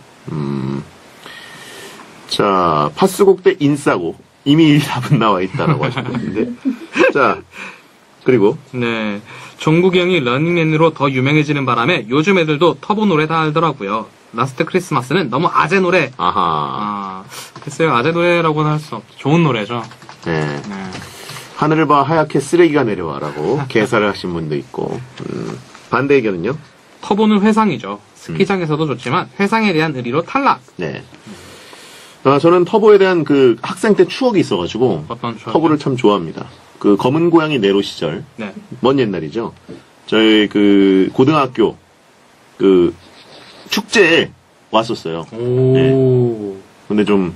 자, 파스곡 대 인싸곡. 이미 답은 나와 있다라고 하셨는데. 자, 그리고. 네. 종국이 형이 런닝맨으로 더 유명해지는 바람에 요즘 애들도 터보 노래 다 알더라고요. 라스트 크리스마스는 너무 아재 노래. 글쎄요, 아재 노래라고는 할 수 없죠. 좋은 노래죠. 네. 하늘을 봐 하얗게 쓰레기가 내려와라고 개사를 하신 분도 있고. 반대 의견은요? 터보는 회상이죠. 스키장에서도 좋지만 회상에 대한 의리로 탈락. 네. 저는 터보에 대한 그 학생 때 추억이 있어가지고 어떤 추억? 터보를 참 좋아합니다. 그 검은 고양이 네로 시절. 네. 먼 옛날이죠. 저희 그 고등학교 그 축제에 왔었어요. 네. 근데 좀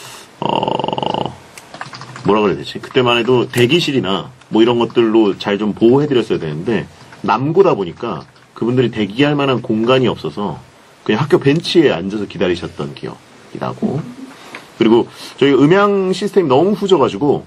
뭐라 그래야 되지? 그때만 해도 대기실이나 뭐 이런 것들로 잘 좀 보호해드렸어야 되는데 남고다 보니까 그분들이 대기할 만한 공간이 없어서 그냥 학교 벤치에 앉아서 기다리셨던 기억이 나고. 그리고 저희 음향 시스템이 너무 후져가지고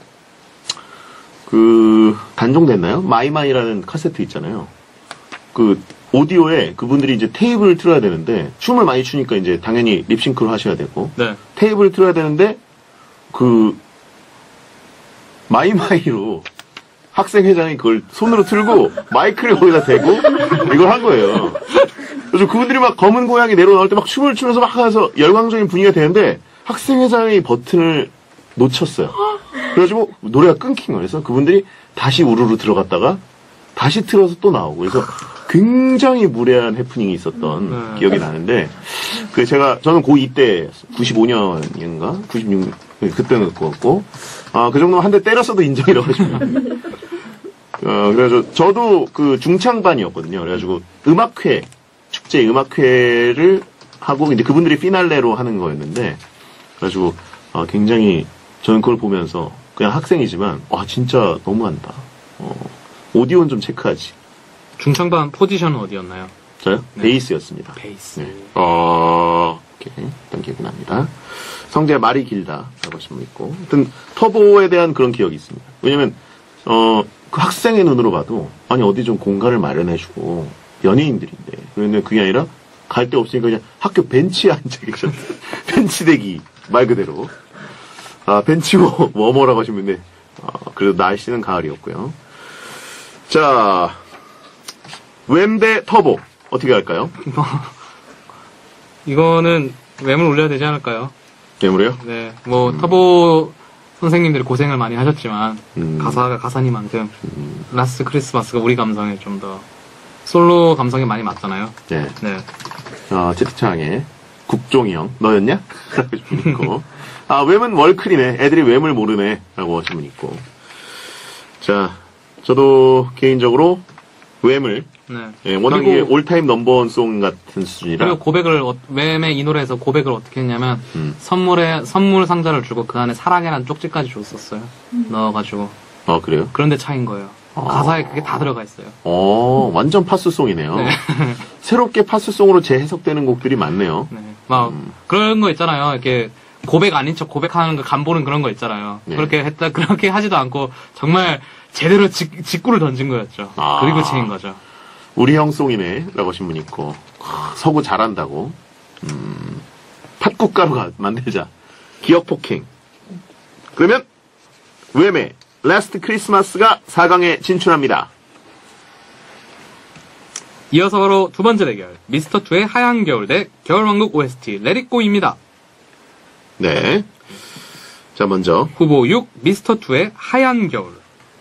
그 단종됐나요? 마이마이라는 카세트 있잖아요. 그 오디오에 그분들이 이제 테이블을 틀어야 되는데 춤을 많이 추니까 이제 당연히 립싱크를 하셔야 되고 네. 테이블을 틀어야 되는데 그 마이마이로 학생 회장이 그걸 손으로 틀고 마이크를 거기다 대고 이걸 한 거예요. 그래서 그분들이 막 검은 고양이 내려나올 때 막 춤을 추면서 막 하면서 열광적인 분위기가 되는데 학생회장이 버튼을 놓쳤어요. 그래가지고 노래가 끊긴 거예요. 그래서 그분들이 다시 우르르 들어갔다가 다시 틀어서 또 나오고 그래서 굉장히 무례한 해프닝이 있었던 기억이 나는데 저는 고2 때 95년인가 96년 그때는 그거였고 그 정도면 한 대 때렸어도 인정이라고 하시면 그래서 저도 그 중창반이었거든요. 그래가지고 축제 음악회를 하고 이제 그분들이 피날레로 하는 거였는데 그래가지고 굉장히 저는 그걸 보면서 그냥 학생이지만 진짜 너무한다. 오디오는 좀 체크하지. 중창반 포지션은 어디였나요? 저요? 네. 베이스였습니다. 베이스. 네. 이렇게 했던 기억이 납니다. 성재가 말이 길다라고 하신 분 있고, 하여튼 터보에 대한 그런 기억이 있습니다. 왜냐면 그 학생의 눈으로 봐도 아니 어디 좀 공간을 마련해주고 연예인들인데 그런데 그게 아니라 갈 데 없으니까 그냥 학교 벤치에 앉아 계셨어요. 벤치 대기 말 그대로. 벤치 워머라고 하시면 돼. 그래도 날씨는 가을이었고요. 자, 웸대 터보 어떻게 할까요? 이거는 웸을 올려야 되지 않을까요? 웸을요? 네, 뭐 터보 선생님들이 고생을 많이 하셨지만 가사가 가사니만큼 라스트 크리스마스가 우리 감성에 좀 더 솔로 감성에 많이 맞잖아요. 네. 네. 채팅창에 국종이 형 너였냐? 라고 하신 분 있고 웸은 월클이네. 애들이 웸을 모르네. 라고 하신 분 있고 자, 저도 개인적으로 웸을 네. 워낙에 그리고 올타임 넘버원 송 같은 수준이라 그리고 고백을 웸의 이 노래에서 고백을 어떻게 했냐면 선물 상자를 주고 그 안에 사랑이라는 쪽지까지 줬었어요. 넣어가지고 그래요? 그런데 차인 거예요. 가사에 그게 다 들어가 있어요. 완전 파스송이네요. 네. 새롭게 파스송으로 재해석되는 곡들이 많네요. 네. 막 그런 거 있잖아요. 이렇게 고백 아닌 척 고백하는 거 간보는 그런 거 있잖아요. 네. 그렇게 하지도 않고 정말 제대로 직구를 던진 거였죠. 그리고 체인 거죠. 우리 형 송이네 라고 하신 분 있고 서구 잘한다고 팥국가루 만들자 기억 폭행. 그러면 웸의 라스트 크리스마스가 4강에 진출합니다. 이어서 바로 두 번째 대결 미스터2의 하얀 겨울 대 겨울왕국 OST 레릿고입니다. 네. 자, 먼저 후보 6 미스터2의 하얀 겨울.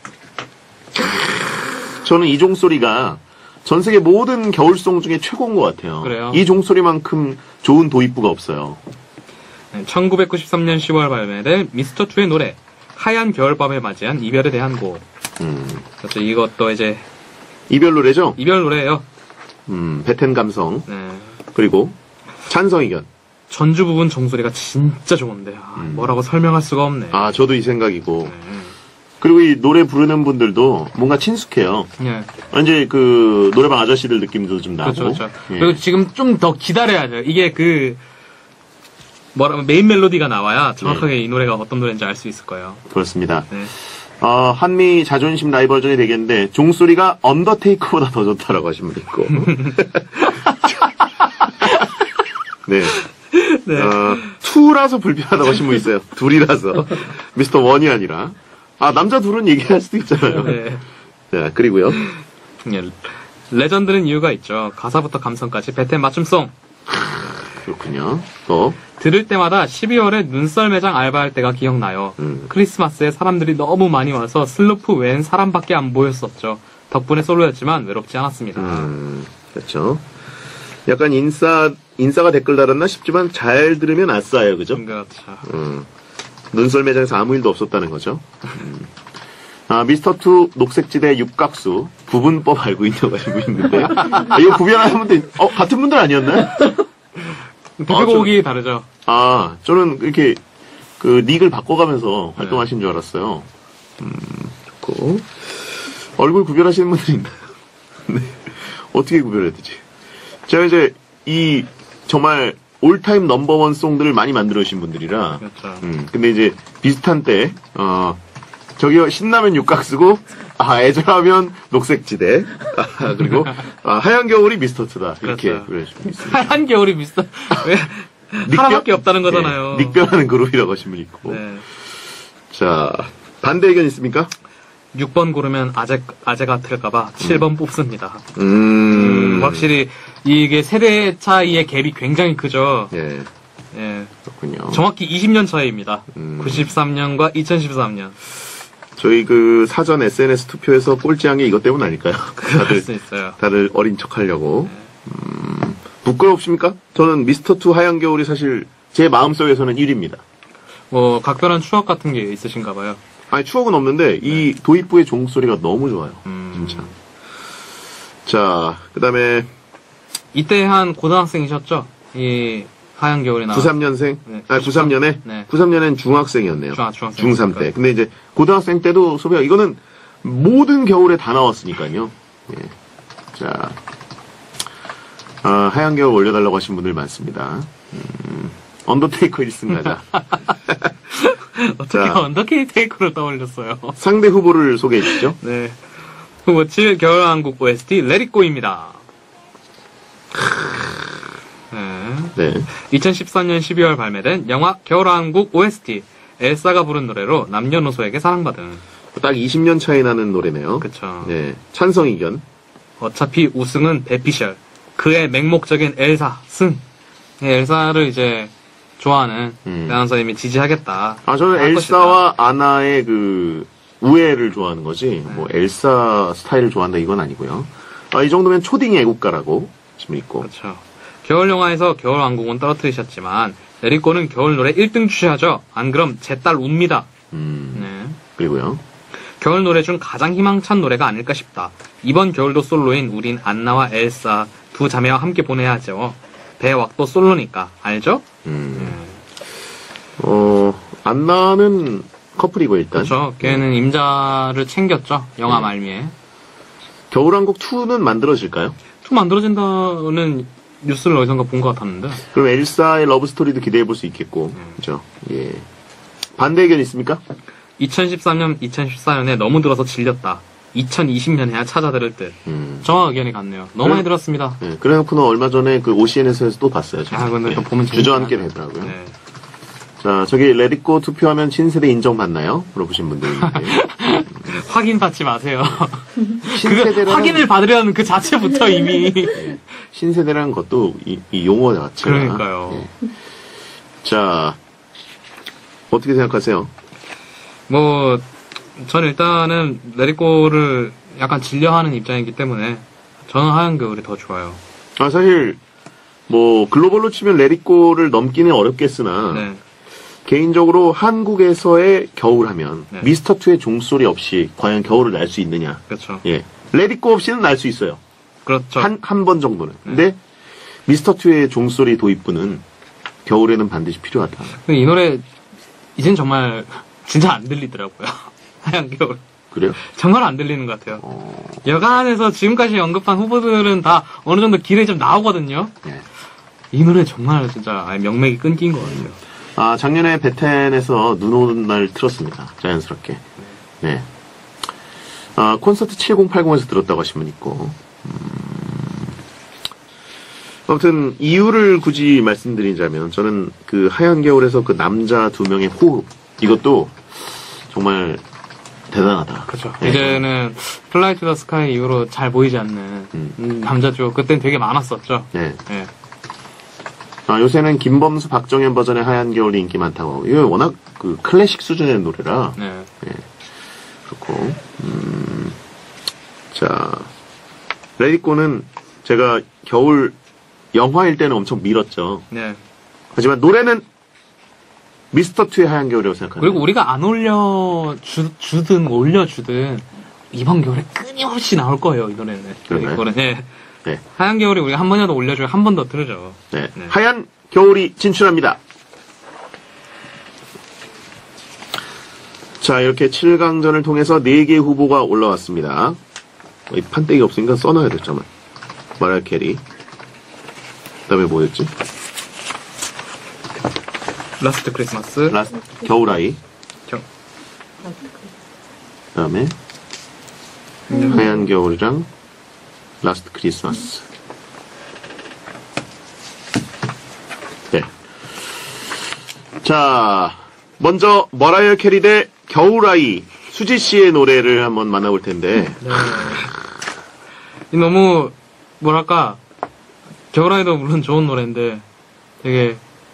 저는 이 종소리가 전 세계 모든 겨울송 중에 최고인 것 같아요. 그래요? 이 종소리만큼 좋은 도입부가 없어요. 네, 1993년 10월 발매된 미스터2의 노래 하얀 겨울밤을 맞이한 이별에 대한 곡. 그렇죠. 이것도 이제 이별 노래죠? 이별 노래예요. 베텐 감성. 네. 그리고 찬성 의견. 전주 부분 종소리가 진짜 좋은데 뭐라고 설명할 수가 없네. 저도 이 생각이고. 네. 그리고 이 노래 부르는 분들도 뭔가 친숙해요. 네. 이제 그 노래방 아저씨들 느낌도 좀 나고. 그렇죠, 그렇죠. 예. 그리고 지금 좀 더 기다려야 돼요. 이게 메인 멜로디가 나와야 정확하게 이 노래가 어떤 노래인지 알 수 있을 거예요. 그렇습니다. 네. 한미 자존심 라이벌전이 되겠는데 종소리가 언더테이커보다 더 좋다라고 하신 분 있고. 네. 네. 투라서 불편하다고 하신 분 있어요. 둘이라서. 미스터 원이 아니라. 남자 둘은 얘기할 수도 있잖아요. 네. 자, 그리고요. 예, 레전드는 이유가 있죠. 가사부터 감성까지 베텐 맞춤송. 그렇군요. 또. 들을 때마다 12월에 눈썰 매장 알바할 때가 기억나요. 크리스마스에 사람들이 너무 많이 와서 슬로프 외엔 사람밖에 안 보였었죠. 덕분에 솔로였지만 외롭지 않았습니다. 그렇죠. 약간 인싸가 댓글 달았나 싶지만 잘 들으면 아싸예요. 그죠? 그렇죠. 눈썰 매장에서 아무 일도 없었다는 거죠. 미스터2 녹색지대 육각수 구분법 알고 있다고 하시고 있는데 이거 구별하는 분들 같은 분들 아니었나요? 데뷔곡이 다르죠. 저는 이렇게 그 닉을 바꿔가면서 활동하신 줄 알았어요. 좋고 얼굴 구별하시는 분들 있나요? 네. 어떻게 구별해야 되지? 제가 이제 이 정말 올타임 넘버원 송들을 많이 만들어주신 분들이라. 그렇죠. 근데 이제 비슷한 때 저기요 신라면 육각수고 애절하면 녹색지대 그리고 하얀 겨울이 미스터2다 이렇게 그렇죠. 그래주시면 하얀 겨울이 비슷한 왜 하나밖에 없다는 거잖아요. 닉변하는 그룹이라고 하시면 있고. 네. 자 반대 의견 있습니까? 6번 고르면 아재가 될까봐 7번 뽑습니다. 확실히 이게 세대 차이의 갭이 굉장히 크죠. 예. 예. 그렇군요. 정확히 20년 차이입니다. 93년과 2013년. 저희 그 사전 SNS 투표에서 꼴찌한 게 이것 때문 아닐까요? 그럴 수 있어요. 다들 어린 척 하려고. 부끄럽습니까? 저는 미스터2 하얀 겨울이 사실 제 마음속에서는 1위입니다. 뭐 각별한 추억 같은 게 있으신가 봐요. 아니, 추억은 없는데, 이 도입부의 종소리가 너무 좋아요. 진짜. 자, 그 다음에. 이때 한 고등학생이셨죠? 이 하얀 겨울이 나와. 93년생? 네. 93년에? 네. 93년엔 중학생이었네요. 중학생. 중3 때. 근데 이제, 고등학생 때도 소비가, 이거는 모든 겨울에 다 나왔으니까요. 예. 자. 하얀 겨울 올려달라고 하신 분들 많습니다. 언더테이커 1승 가자. 어떻게 언더테이커를 떠올렸어요? 상대 후보를 소개해 주시죠. 네. 후보 7 겨울왕국 OST Let It Go입니다. 네. 2014년 12월 발매된 영화 겨울왕국 OST 엘사가 부른 노래로 남녀노소에게 사랑받은. 딱 20년 차이 나는 노래네요. 그쵸. 네. 찬성 의견. 어차피 우승은 배피셜. 그의 맹목적인 엘사, 승. 네, 엘사를 이제 좋아하는 아나운서님이 지지하겠다. 저는 엘사와 아나의 그 우애를 좋아하는 거지. 뭐 엘사 스타일을 좋아한다 이건 아니고요. 이 정도면 초딩 애국가라고 지금 있고. 그렇죠. 겨울 영화에서 겨울 왕국은 떨어뜨리셨지만 레리코는 겨울 노래 1등 취하죠. 안 그럼 제 딸 웁니다. 네. 그리고요. 겨울 노래 중 가장 희망찬 노래가 아닐까 싶다. 이번 겨울도 솔로인 우린 안나와 엘사 두 자매와 함께 보내야죠. 배왁도 솔로니까 알죠? 안나는 커플이고 일단. 그렇죠. 걔는 임자를 챙겼죠. 영화 말미에. 겨울왕국 2는 만들어질까요? 2 만들어진다는 뉴스를 어디선가 본 것 같았는데. 그럼 엘사의 러브 스토리도 기대해 볼 수 있겠고. 그렇죠. 예. 반대 의견 있습니까? 2013년, 2014년에 너무 들어서 질렸다. 2020년에야 찾아 들을 듯. 정확 의견이 같네요. 너무 많이 들었습니다. 네, 그래놓고는 얼마 전에 그 OCN에서 또 봤어요. 근데 또 보면 주저앉게 되더라고요. 네. 자, 저기 레디코 투표하면 신세대 인정받나요? 물어보신 분들 있는데. 확인 받지 마세요. 신세대라는 확인을 받으려는 그 자체부터 이미. 네, 신세대라는 것도 이 용어 자체가. 그러니까요. 네. 자, 어떻게 생각하세요? 전 일단은 레리코를 약간 질려하는 입장이기 때문에 저는 하얀 겨울이 더 좋아요. 사실 글로벌로 치면 레리코를 넘기는 어렵겠으나 네. 개인적으로 한국에서의 겨울하면 네. 미스터2의 종소리 없이 과연 겨울을 날 수 있느냐. 그렇죠. 예. 레리코 없이는 날 수 있어요. 그렇죠. 한 번 정도는. 근데 미스터2의 종소리 도입부는 겨울에는 반드시 필요하다. 근데 이 노래 이젠 정말 진짜 안 들리더라고요. 하얀 겨울. 그래요? 정말 안 들리는 것 같아요. 여간에서 지금까지 언급한 후보들은 다 어느 정도 길에 좀 나오거든요. 네. 이 노래 정말 진짜 명맥이 끊긴 것 같아요. 작년에 베텐에서 눈 오는 날 틀었습니다. 자연스럽게. 네. 콘서트 7080에서 들었다고 하신 분 있고. 아무튼 이유를 굳이 말씀드리자면 저는 그 하얀 겨울에서 그 남자 두 명의 호흡 이것도 정말 대단하다. 그렇죠. 네. 이제는 플라이 투 더 스카이 이후로 잘 보이지 않는 남자죠. 그땐 되게 많았었죠. 네. 네. 요새는 김범수, 박정현 버전의 하얀 겨울이 인기 많다고. 이거 워낙 그 클래식 수준의 노래라. 네. 네. 그렇고. 자, 레디코는 제가 겨울 영화일 때는 엄청 밀었죠. 네. 하지만 노래는 미스터2의 하얀 겨울이라고 생각합니다. 그리고 우리가 안 올려주든 올려주든 이번 겨울에 끊임없이 나올 거예요, 이 노래는. 그런가요? 이거는, 네. 네. 하얀 겨울이 우리가 한 번이라도 올려줘야 한 번 더 들으죠. 네. 네. 하얀 겨울이 진출합니다. 자, 이렇게 7강전을 통해서 4개 후보가 올라왔습니다. 이 판때기 없으니까 써놔야 돼, 잠깐만. 마라이어 캐리. 그 다음에 뭐였지? 라스트 크리스마스. 겨울아이. 그 다음에 하얀 겨울이랑 라스트 크리스마스. 네. 자, 먼저 머라이어 캐리 대 겨울아이 수지 씨의 노래를 한번 만나볼 텐데. 네. 이 너무 뭐랄까 겨울아이도 물론 좋은 노래인데 되게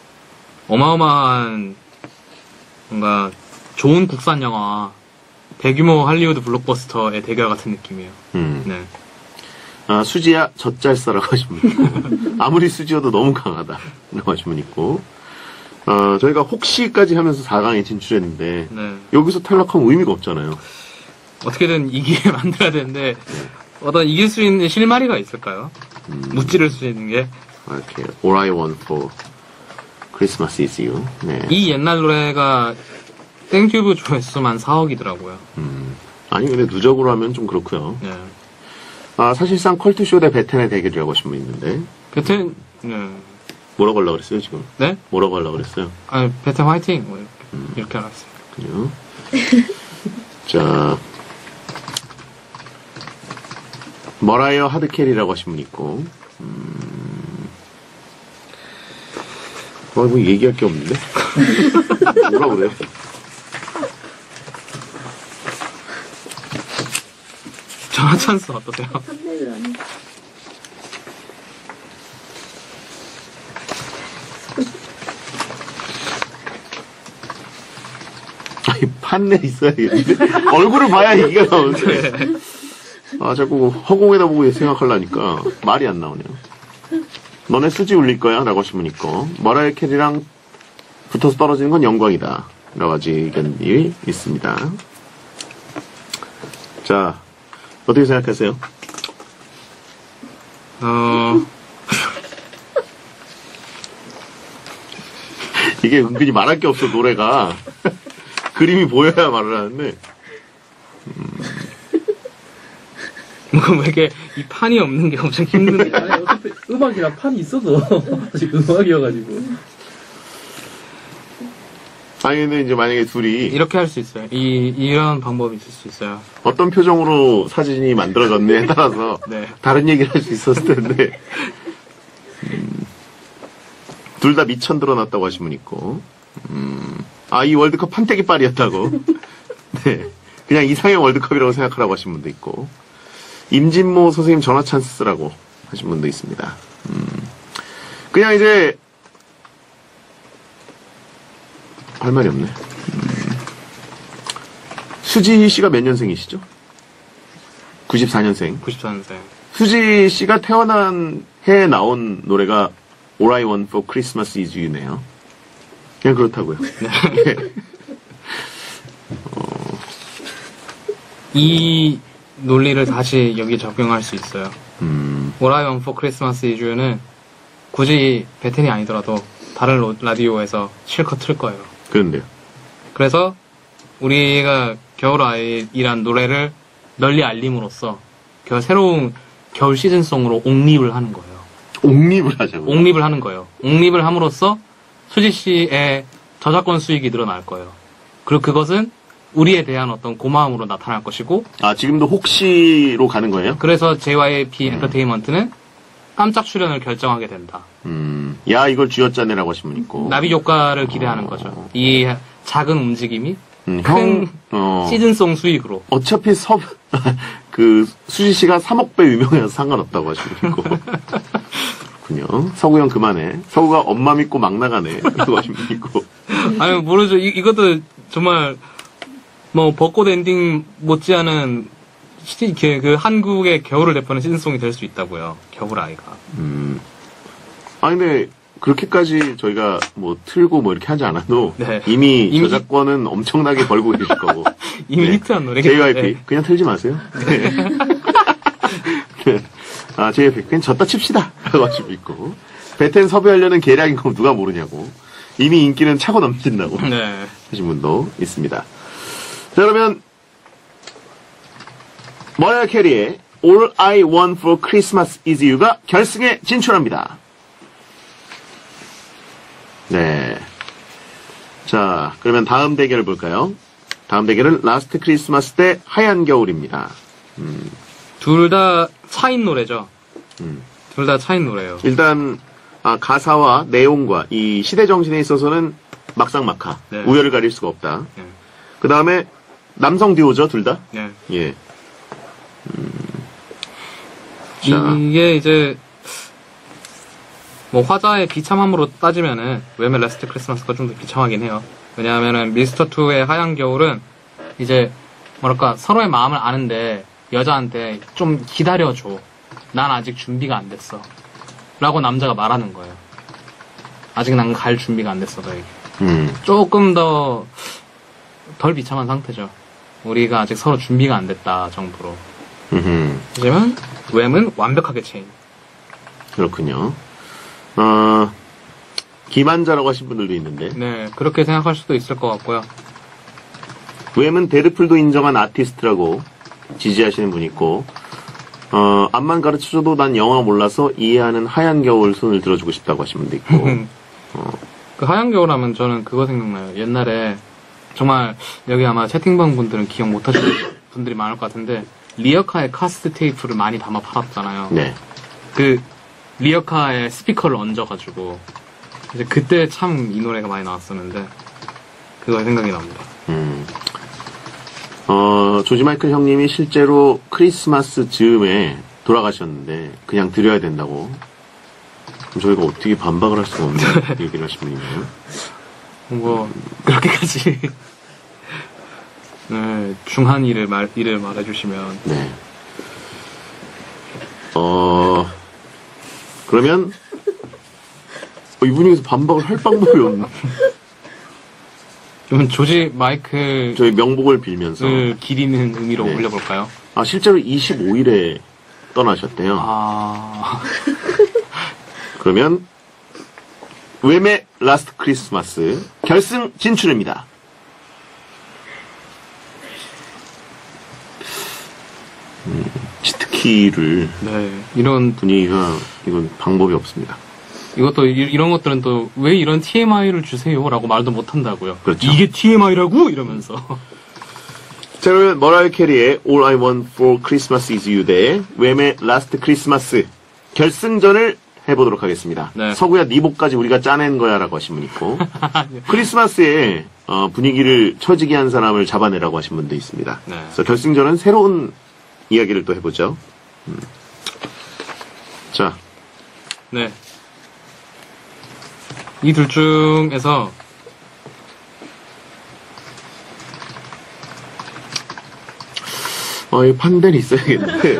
어마어마한 뭔가 좋은 국산 영화 대규모 할리우드 블록버스터의 대결 같은 느낌이에요. 네. 아, 수지야 젖잘싸라고 하신 분 있고 아무리 수지여도 너무 강하다 라고 하신 분 있고 저희가 혹시까지 하면서 4강에 진출했는데 네. 여기서 탈락하면 의미가 없잖아요. 어떻게든 이기게 만들어야 되는데 어떤 이길 수 있는 실마리가 있을까요? 무찌를 수 있는 게. 이렇게 All I Want for Christmas is You. 네. 이 옛날 노래가 땡튜브 조회수만 4억이더라고요. 아니 근데 누적으로 하면 좀 그렇고요. 네. 사실상 컬투쇼 대 베텐의 대결이라고 하신 분 있는데 베텐 네. 뭐라고 하려고 그랬어요 지금? 네? 뭐라고 하려고 그랬어요? 아니 베텐 화이팅 뭐 이렇게 하라 했어요. 그죠? 자 머라이어 하드캐리라고 하신 분 있고 뭐 얘기할 게 없는데? 뭐라 그래요? 전화 찬스 어떠세요? 판매를 안 해. 아니 판넬 있어야겠는데? 얼굴을 봐야 얘기가 나오는데 자꾸 허공에다 보고 생각하려니까 말이 안 나오네요. 너네 수지 울릴 거야? 라고 하신 분 있고 머라이어 캐리랑 붙어서 떨어지는 건 영광이다 라고 하지 의견이 있습니다. 자 어떻게 생각하세요? 이게 은근히 말할 게 없어 노래가 그림이 보여야 말을 하는데 뭐 이게 이 판이 없는 게 엄청 힘든데. 아니, 어차피 음악이랑 판이 있어도 아직 음악이어가지고. 아니 근데 이제 만약에 둘이 이렇게 할 수 있어요. 이런 방법이 있을 수 있어요. 어떤 표정으로 사진이 만들어졌느냐에 따라서 네. 다른 얘기를 할 수 있었을 텐데 둘 다 미천 드러났다고 하신 분 있고 이 월드컵 판때기 빨이었다고 네. 그냥 이상형 월드컵이라고 생각하라고 하신 분도 있고 임진모 선생님 전화 찬스라고 하신 분도 있습니다. 그냥 이제 할 말이 없네. 수지 씨가 몇 년생이시죠? 94년생. 94년생. 수지 씨가 태어난 해에 나온 노래가 All I Want for Christmas is You네요. 그냥 그렇다고요. 네. 이 논리를 다시 여기 적용할 수 있어요. All I Want for Christmas is You는 굳이 베텐이 아니더라도 다른 라디오에서 실컷 틀 거예요. 그런데요. 그래서 우리가 겨울아이란 노래를 널리 알림으로써 새로운 겨울 시즌송으로 옥립을 하는 거예요. 옥립을 하자고요? 옥립을 하는 거예요. 옥립을 함으로써 수지 씨의 저작권 수익이 늘어날 거예요. 그리고 그것은 우리에 대한 어떤 고마움으로 나타날 것이고 지금도 혹시로 가는 거예요? 그래서 JYP 엔터테인먼트는 깜짝 출연을 결정하게 된다. 야 이걸 쥐었자네라고 하신 분 있고 나비 효과를 기대하는 거죠. 이 작은 움직임이 큰 시즌송 수익으로. 어차피 수지 씨가 3억 배 유명해서 상관없다고 하시는 분 있고 그렇군요. 서구 형 그만해. 서구가 엄마 믿고 막 나가네. 라고 하시는 분 있고 아니 모르죠. 이것도 정말 뭐 벚꽃 엔딩 못지않은 그 한국의 겨울을 대표하는 시즌송이 될 수 있다고요. 겨울아이가. 근데 그렇게까지 저희가 뭐 틀고 뭐 이렇게 하지 않아도 네. 이미 저작권은 엄청나게 벌고 계실 거고 이미 네. 히트한 노래긴 JYP 한데. 그냥 틀지 마세요. 네. 네. JYP 그냥 졌다 칩시다 라고 하시고 있고 베텐 섭외하려는 계략인 거 누가 모르냐고 이미 인기는 차고 넘친다고 네. 하신 분도 있습니다. 자 그러면 머라이어 캐리의 All I Want for Christmas is You가 결승에 진출합니다. 네. 자, 그러면 다음 대결을 볼까요? 다음 대결은 라스트 크리스마스 대 하얀 겨울입니다. 둘 다 차인 노래죠. 둘 다 차인 노래예요. 일단 가사와 내용과 이 시대 정신에 있어서는 막상막하, 네. 우열을 가릴 수가 없다. 네. 그 다음에 남성 듀오죠, 둘 다? 네. 예. 이게 이제 뭐 화자의 비참함으로 따지면은 웸의 라스트 크리스마스가 좀 더 비참하긴 해요. 왜냐하면은 미스터2의 하얀 겨울은 이제 뭐랄까 서로의 마음을 아는데 여자한테 좀 기다려줘. 난 아직 준비가 안 됐어. 라고 남자가 말하는 거예요. 아직 난 갈 준비가 안 됐어, 너에게. 조금 더 덜 비참한 상태죠. 우리가 아직 서로 준비가 안 됐다 정도로. 하지만 웸은 완벽하게 체인. 그렇군요. 기만자라고 하신 분들도 있는데. 네, 그렇게 생각할 수도 있을 것 같고요. 웸은 데드풀도 인정한 아티스트라고 지지하시는 분이 있고, 앞만 가르쳐줘도 난 영어 몰라서 이해하는 하얀 겨울 손을 들어주고 싶다고 하신 분도 있고. 그 하얀 겨울 하면 저는 그거 생각나요. 옛날에 정말 여기 아마 채팅방 분들은 기억 못 하시는 분들이 많을 것 같은데 리어카의 카세트 테이프를 많이 담아 팔았잖아요. 네. 그 리어카에 스피커를 얹어가지고 이제 그때 참 이 노래가 많이 나왔었는데 그거 생각이 납니다. 조지 마이클 형님이 실제로 크리스마스 즈음에 돌아가셨는데 그냥 드려야 된다고. 그럼 저희가 어떻게 반박을 할 수가 없는 얘기를 하신 분이네요. 뭐 그렇게까지 네, 중한 일을 말해주시면 네. 그러면 이분에게서 반박을 할 방법이 없나? 그러면 조지 마이클 저희 명복을 빌면서 기리는 의미로 네. 올려볼까요? 실제로 25일에 떠나셨대요. 그러면 웸의 라스트 크리스마스 결승 진출입니다. 치트키를 네, 이런 분위기가 이건 방법이 없습니다. 이것도 이런 것들은 또 왜 이런 TMI를 주세요라고 말도 못 한다고요. 그렇죠. 이게 TMI라고 이러면서. 자, 그러면 머라이어 캐리의 All I Want for Christmas is You 대 웸의 라스트 크리스마스 결승전을 해보도록 하겠습니다. 네. 서구야 네 목까지 우리가 짜낸 거야라고 하신 분 있고 크리스마스에 분위기를 처지게 한 사람을 잡아내라고 하신 분도 있습니다. 네. 그래서 결승전은 새로운 이야기를 또 해보죠. 자, 네. 이 둘 중에서 이 판넬이 있어야겠는데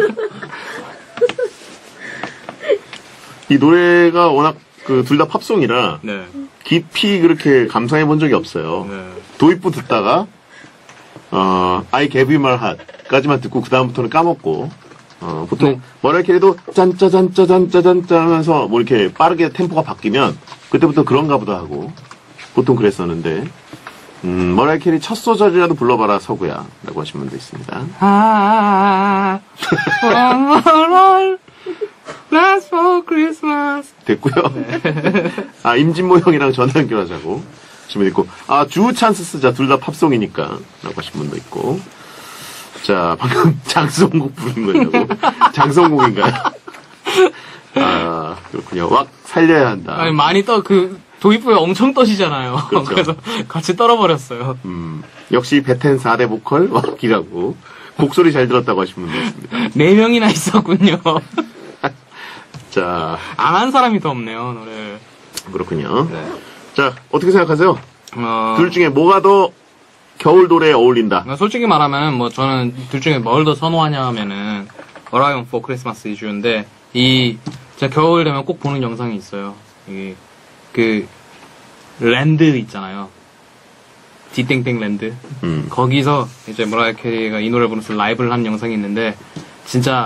이 노래가 워낙 둘 다 팝송이라 네. 깊이 그렇게 감상해 본 적이 없어요. 네. 도입부 듣다가 I gave you my heart까지만 듣고 그 다음부터는 까먹고 보통 머라이어 캐리도 짠짜잔짜잔짜잔짜 하면서 뭐 이렇게 빠르게 템포가 바뀌면 그때부터 그런가 보다 하고 보통 그랬었는데 머라이어 캐리 첫 소절이라도 불러봐라 서구야 라고 하신 분도 있습니다. Last for Christmas. 됐고요. 임진모 형이랑 전화 연결하자고 하신 분 있고 주 찬스 쓰자 둘 다 팝송이니까 라고 하신 분도 있고 자 방금 장성국 부른 거냐고 장성국인가요? 그렇군요. 왁 살려야 한다. 아니, 많이 도입부에 엄청 떠시잖아요. 그렇죠. 그래서 같이 떨어버렸어요. 역시 베텐 4대 보컬 왁이라고 곡소리 잘 들었다고 하신 분도 있습니다. 4명이나 있었군요. 자, 안 한 사람이 더 없네요, 노래. 그렇군요. 네. 자, 어떻게 생각하세요? 둘 중에 뭐가 더 겨울 노래에 어울린다? 솔직히 말하면, 저는 둘 중에 뭘 더 선호하냐 하면은, All I Want for Christmas is You인데, 제가 겨울 되면 꼭 보는 영상이 있어요. 랜드 있잖아요. 디땡땡 랜드. 거기서 이제 머라이어 캐리가 이 노래 부르면서 라이브를 한 영상이 있는데, 진짜,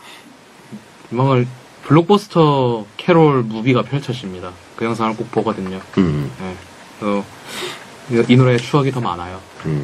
블록버스터 캐롤 무비가 펼쳐집니다. 그 영상을 꼭 보거든요. 네. 그래서 이 노래의 추억이 더 많아요.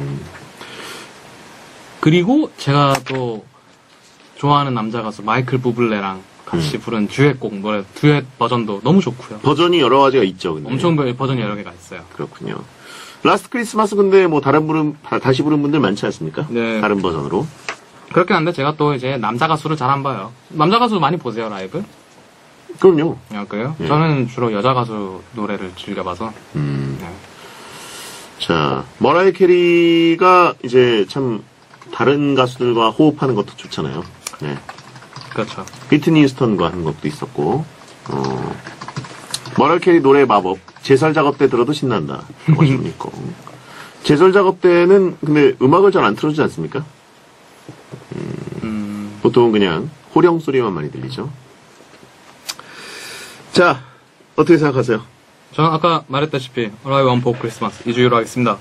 그리고 제가 또 좋아하는 남자 가수 마이클 부블레랑 같이 부른 듀엣곡 듀엣 버전도 너무 좋고요. 버전이 여러 가지가 있죠, 근데. 엄청 버전이 여러 개가 있어요. 그렇군요. 라스트 크리스마스 근데 다시 부른 분들 많지 않습니까? 네. 다른 버전으로. 그렇긴 한데 제가 또 이제 남자 가수를 잘 안 봐요. 남자 가수 많이 보세요, 라이브? 그럼요. 그래요? 네. 저는 주로 여자 가수 노래를 즐겨봐서. 네. 자, 머라이어 캐리가 이제 참 다른 가수들과 호흡하는 것도 좋잖아요. 네. 그렇죠. 비트니 휴스턴과 한 것도 있었고, 머라이어 캐리 노래의 마법, 제설 작업 때 들어도 신난다. 그거 좀 있고. 제설 작업 때는 근데 음악을 잘 안 틀어주지 않습니까? 보통은 그냥 호령 소리만 많이 들리죠. 자, 어떻게 생각하세요? 저는 아까 말했다시피 All I Want for Christmas 2주로 하겠습니다.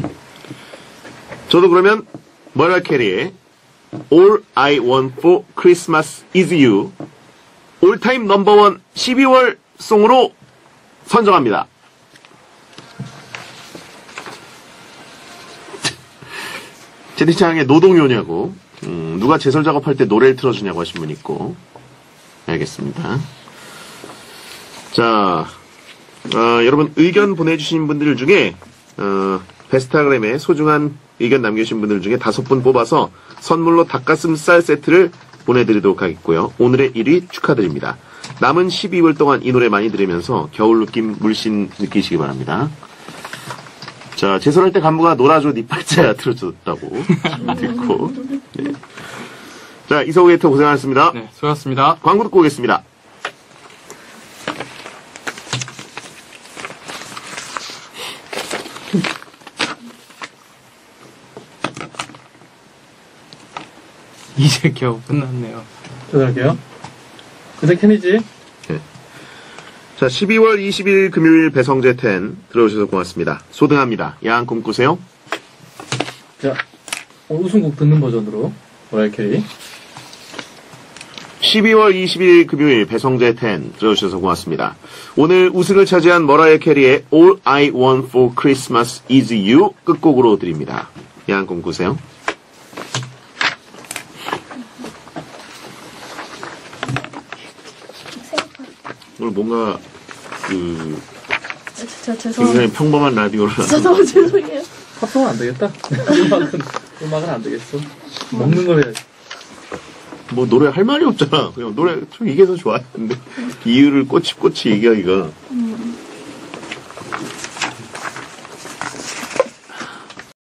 저도 그러면 머라이어 캐리의 All I Want for Christmas is You 올타임 넘버원 12월 송으로 선정합니다. 채팅창에 노동요냐고 누가 제설 작업할 때 노래를 틀어주냐고 하신 분 있고 알겠습니다. 자, 여러분 의견 보내주신 분들 중에 베스타그램에 소중한 의견 남겨주신 분들 중에 5분 뽑아서 선물로 닭가슴살 세트를 보내드리도록 하겠고요. 오늘의 1위 축하드립니다. 남은 12월 동안 이 노래 많이 들으면서 겨울 느낌 물씬 느끼시기 바랍니다. 자, 제설할 때 간부가 놀아줘 니 팔자야 틀어줬다고 듣고 네. 자, 이서우 에디터 고생하셨습니다. 네, 수고하셨습니다. 광고 듣고 오겠습니다. 이제 겨우 끝났네요. 저들게요. 근데 캔이지? 네. 자, 12월 20일 금요일 배성재 10 들어오셔서 고맙습니다. 소등합니다. 야한 꿈 꾸세요. 자, 우승곡 듣는 버전으로 머라이어 캐리. 12월 20일 금요일 배성재 10 들어주셔서 고맙습니다. 오늘 우승을 차지한 머라이어 캐리의 All I Want for Christmas is You 끝곡으로 드립니다. 야한 꿈 꾸세요. 오늘 뭔가 진짜 굉장히 평범한 라디오를 죄송해요. 팝송은 안 되겠다. 음악은 안 되겠어. 먹는 걸 해야지. 뭐 노래 할 말이 없잖아. 그냥 노래 좀 이게 더 좋았는데 이유를 꼬치꼬치 얘기하기가